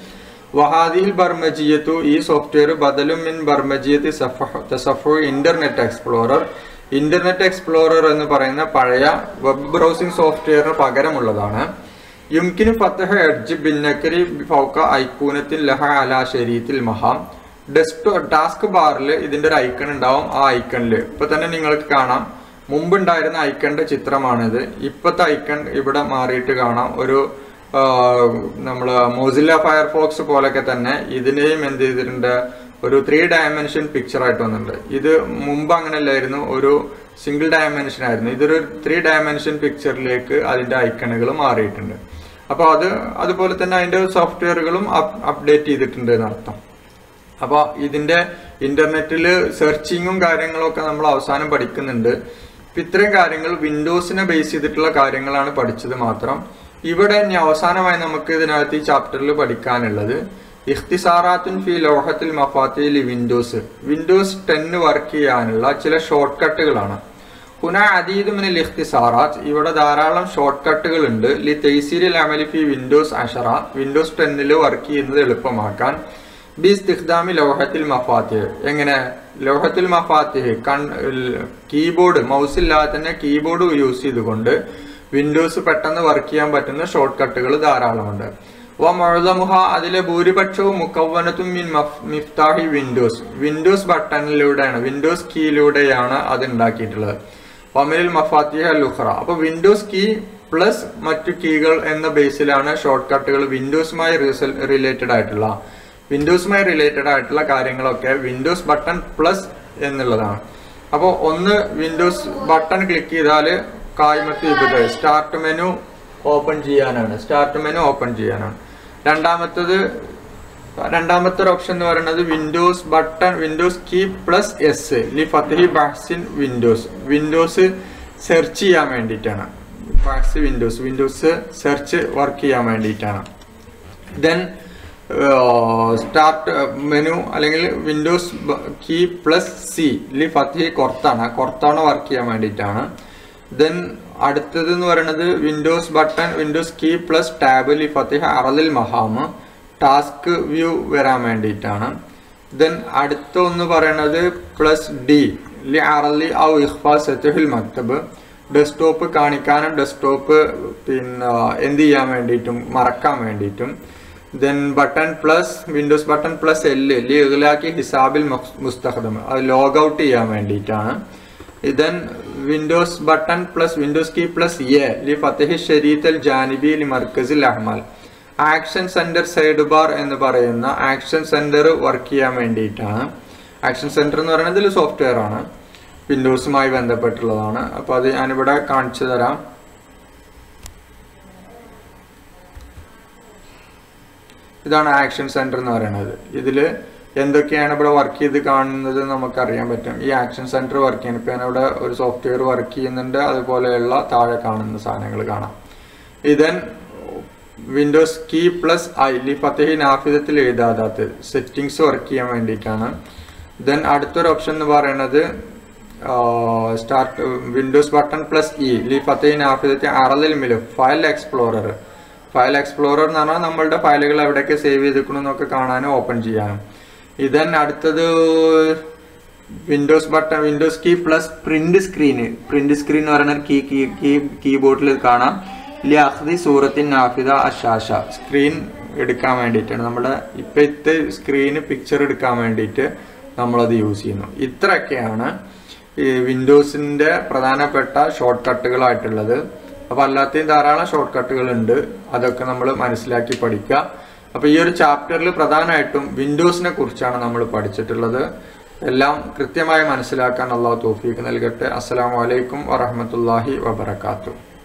വഹാദിഹിൽ ബർമജിയത്തു ഈ സോഫ്റ്റ്വെയർ ബദലും മിൻ ബർമജിയത്തി തസഫു ഇന്റർനെറ്റ് എക്സ്പ്ലോറർ. ഇന്റർനെറ്റ് എക്സ്പ്ലോറർ എന്ന് പറയുന്ന പഴയ വെബ് ബ്രൗസിംഗ് സോഫ്റ്റ്വെയറിന് പകരമുള്ളതാണ്. യുംകിനു ഫതഹ എഡ്ജ് ബിന്നക്കരി ഫൗക ഐക്കൂനത്തിൽ ലഹ അലാ ശരീത്തിൽ മഹാം. ടാസ്ക് ബാറിൽ ഇതിന്റെ ഒരു ഐക്കൺ ഉണ്ടാവും. ആ ഐക്കണിൽ ഇപ്പൊ തന്നെ നിങ്ങൾക്ക് കാണാം, മുമ്പുണ്ടായിരുന്ന ഐക്കണിന്റെ ചിത്രമാണിത്. ഇപ്പോഴത്തെ ഐക്കൺ ഇവിടെ മാറിയിട്ട് കാണാം. ഒരു നമ്മള് മോസില്ല ഫയർഫോക്സ് പോലൊക്കെ തന്നെ ഇതിനെയും എന്ത് ചെയ്തിട്ടുണ്ട്, ഒരു 3 ഡയമെൻഷൻ പിക്ചർ ആയിട്ട് വന്നിട്ടുണ്ട്. ഇത് മുമ്പ് അങ്ങനെയല്ലായിരുന്നു, ഒരു സിംഗിൾ ഡയമെൻഷൻ ആയിരുന്നു. ഇതൊരു 3 ഡയമെൻഷൻ പിക്ചറിലേക്ക് അതിന്റെ ഐക്കണുകൾ മാറിയിട്ടുണ്ട്. അപ്പൊ അതുപോലെ തന്നെ അതിന്റെ സോഫ്റ്റ്വെയറുകളും അപ്ഡേറ്റ് ചെയ്തിട്ടുണ്ട് എന്നർത്ഥം. അപ്പൊ ഇതിന്റെ ഇന്റർനെറ്റിൽ സെർച്ചിങ്ങും കാര്യങ്ങളും ഒക്കെ നമ്മൾ അവസാനം പഠിക്കുന്നുണ്ട്. ഇത്രയും കാര്യങ്ങൾ വിൻഡോസിനെ ബേസ് ചെയ്തിട്ടുള്ള കാര്യങ്ങളാണ് പഠിച്ചത് മാത്രം. ഇവിടെ ഇനി അവസാനമായി നമുക്ക് ഇതിനകത്ത് ഈ ചാപ്റ്ററിൽ പഠിക്കാനുള്ളത് ഇഖ്തിസാറാത്തുൻ ഫി ലൗഹത്തിൽ മഫാത്തിൽ വിൻഡോസ്. വിൻഡോസ് 10 വർക്ക് ചെയ്യാനുള്ള ചില ഷോർട്ട് കട്ടുകളാണ്. ഹുന അദീദു മിനൽ ഇഖ്തിസാറാത്ത്, ഇവിടെ ധാരാളം ഷോർട്ട് കട്ടുകൾ ഉണ്ട്. ലി തൈസീരിൽ അമലി ഫി വിൻഡോസ് 10, വിൻഡോസ് 10 വർക്ക് ചെയ്യുന്നത് എളുപ്പമാക്കാൻ. ബി ഇസ്തിഖ്ദാമി ലൗഹത്തിൽ മഫാത്തിഹ്. എങ്ങനെ? ലൗഹത്തിൽ മഫാത്തിഹ് കീബോർഡ്, മൗസ് ഇല്ലാതെ തന്നെ കീബോർഡ് യൂസ് ചെയ്തുകൊണ്ട് വിൻഡോസ് പെട്ടെന്ന് വർക്ക് ചെയ്യാൻ പറ്റുന്ന ഷോർട്ട് കട്ടുകൾ ധാരാളമുണ്ട്. വമുഅ്ദമുഹ, അതിലെ ഭൂരിപക്ഷവും മുക്കവ്വനത്തും മിൻ മിഫ്താഹി വിൻഡോസ്, വിൻഡോസ് ബട്ടണിലൂടെയാണ്, വിൻഡോസ് കീയിലൂടെയാണ് അത് ഉണ്ടാക്കിയിട്ടുള്ളത്. വമിനൽ മഫാത്തിഹ് അൽ ഉഖ്റ, അപ്പൊ വിൻഡോസ് കീ പ്ലസ് മറ്റു കീകൾ എന്ന ബേസിലാണ് ഷോർട്ട് കട്ടുകൾ വിൻഡോസുമായി റിലേറ്റഡ് ആയിട്ടുള്ള കാര്യങ്ങളൊക്കെ വിൻഡോസ് ബട്ടൺ പ്ലസ് എന്നുള്ളതാണ്. അപ്പോൾ ഒന്ന് വിൻഡോസ് ബട്ടൺ ക്ലിക്ക് ചെയ്താൽ കായ്മത്ത് ഇവിടെ സ്റ്റാർട്ട് മെനു ഓപ്പൺ ചെയ്യാനാണ്. രണ്ടാമത്തെ ഓപ്ഷൻ എന്ന് പറയുന്നത് Windows button Windows key plus S ലി ഫതഹി ബഹ്സിൻ വിൻഡോസ്, വിൻഡോസ് സെർച്ച് ചെയ്യാൻ വേണ്ടിയിട്ടാണ്. വിൻഡോസ് സെർച്ച് വർക്ക് ചെയ്യാൻ വേണ്ടിയിട്ടാണ്. ദെൻ സ്റ്റാർട്ട് മെനു അല്ലെങ്കിൽ വിൻഡോസ് കീ പ്ലസ് സി ലി ഫതഹി കൊർത്താണ വർക്ക് ചെയ്യാൻ വേണ്ടിയിട്ടാണ്. ദെൻ അടുത്തത് എന്ന് പറയുന്നത് Windows button Windows key plus tab ലി ഫതഹി അറലിൽ മഹാം, ടാസ്ക് വ്യൂ വരാൻ വേണ്ടിയിട്ടാണ്. ദെൻ അടുത്ത ഒന്ന് പറയുന്നത് പ്ലസ് ഡി ലി അറലി ഔ ഇഖ്ഫാ സത്ഹുൽ മക്തബ്, ഡെസ്ക്ടോപ്പ് കാണിക്കാനും ഡെസ്ക്ടോപ്പ് പിന്നെ എന്ത് ചെയ്യാൻ വേണ്ടിയിട്ടും മറക്കാൻ വേണ്ടിയിട്ടും. Then button plus Windows button plus L ലി ഇഗ്ലാഖി ഹിസാബിൽ മുസ്തഖദം, അത് ലോഗ് ഔട്ട് ചെയ്യാൻ വേണ്ടിയിട്ടാണ്. Then Windows button plus Windows key plus A ലി ഫതഹി ശരീത്ത് അൽ ജാനിബി ലി മർക്കസിൽ അഹ്മാൽ, ആക്ഷൻ സെന്റർ സൈഡ് ബാർ എന്ന് പറയുന്ന ആക്ഷൻ സെന്റർ വർക്ക് ചെയ്യാൻ വേണ്ടിയിട്ടാണ്. ആക്ഷൻ സെന്റർ എന്ന് പറയുന്നത് ഇതിൽ സോഫ്റ്റ്വെയർ ആണ്, വിൻഡോസുമായി ബന്ധപ്പെട്ടുള്ളതാണ്. അപ്പൊ അത് ഞാനിവിടെ കാണിച്ചു തരാം. ഇതാണ് ആക്ഷൻ സെന്റർ എന്ന് പറയുന്നത്. ഇതില് എന്തൊക്കെയാണ് ഇവിടെ വർക്ക് ചെയ്ത് കാണുന്നത് നമുക്കറിയാൻ പറ്റും. ഈ ആക്ഷൻ സെന്റർ വർക്ക് ചെയ്യുന്നത് ഇപ്പൊ ഞാനിവിടെ ഒരു സോഫ്റ്റ്വെയർ വർക്ക് ചെയ്യുന്നുണ്ട്, അതുപോലെയുള്ള താഴെ കാണുന്ന സാധനങ്ങൾ കാണാം. ഇതൻ വിൻഡോസ് കീ പ്ലസ് ഐ ലി ഫതഹി നാഫിദത്തിൽ എഴുതാതാത്ത സെറ്റിംഗ്സ് വർക്ക് ചെയ്യാൻ വേണ്ടിയിട്ടാണ്. ദെൻ അടുത്തൊരു ഓപ്ഷൻ എന്ന് പറയുന്നത് start Windows button plus E ലി ഫതഹി നാഫിദത്തിൽ അറലിൽ മിലു ഫയൽ എക്സ്പ്ലോറർ എന്ന് പറഞ്ഞാൽ നമ്മളുടെ ഫയലുകൾ എവിടെയൊക്കെ സേവ് ചെയ്തിരിക്കണം എന്നൊക്കെ കാണാനും ഓപ്പൺ ചെയ്യാനും. ഇതൻ അടുത്തത് Windows key plus print screen എന്ന് പറയുന്ന കീബോർഡിൽ കാണാം. ലി അഖ്ദി സൂറത്തിൻ നാഫിദ അഷാഷ, സ്ക്രീൻ എടുക്കാൻ വേണ്ടിയിട്ടാണ്, നമ്മുടെ ഇപ്പോഴത്തെ സ്ക്രീന് പിക്ചർ എടുക്കാൻ വേണ്ടിയിട്ട് നമ്മളത് യൂസ് ചെയ്യുന്നു. ഇത്രയൊക്കെയാണ് ഈ വിൻഡോസിന്റെ പ്രധാനപ്പെട്ട ഷോർട്ട് കട്ടുകളായിട്ടുള്ളത്. അപ്പൊ അല്ലാത്തയും ധാരാളം ഷോർട്ട് കട്ടുകൾ ഉണ്ട്, അതൊക്കെ നമ്മൾ മനസ്സിലാക്കി പഠിക്കുക. അപ്പൊ ഈ ഒരു ചാപ്റ്ററിൽ പ്രധാനമായിട്ടും വിൻഡോസിനെ കുറിച്ചാണ് നമ്മൾ പഠിച്ചിട്ടുള്ളത്. എല്ലാം കൃത്യമായി മനസ്സിലാക്കാൻ അല്ലാഹു തൗഫീഖ് നൽകട്ടെ. അസ്സലാമു അലൈക്കും വറഹ്മത്തുള്ളാഹി വബറകാതുഹു.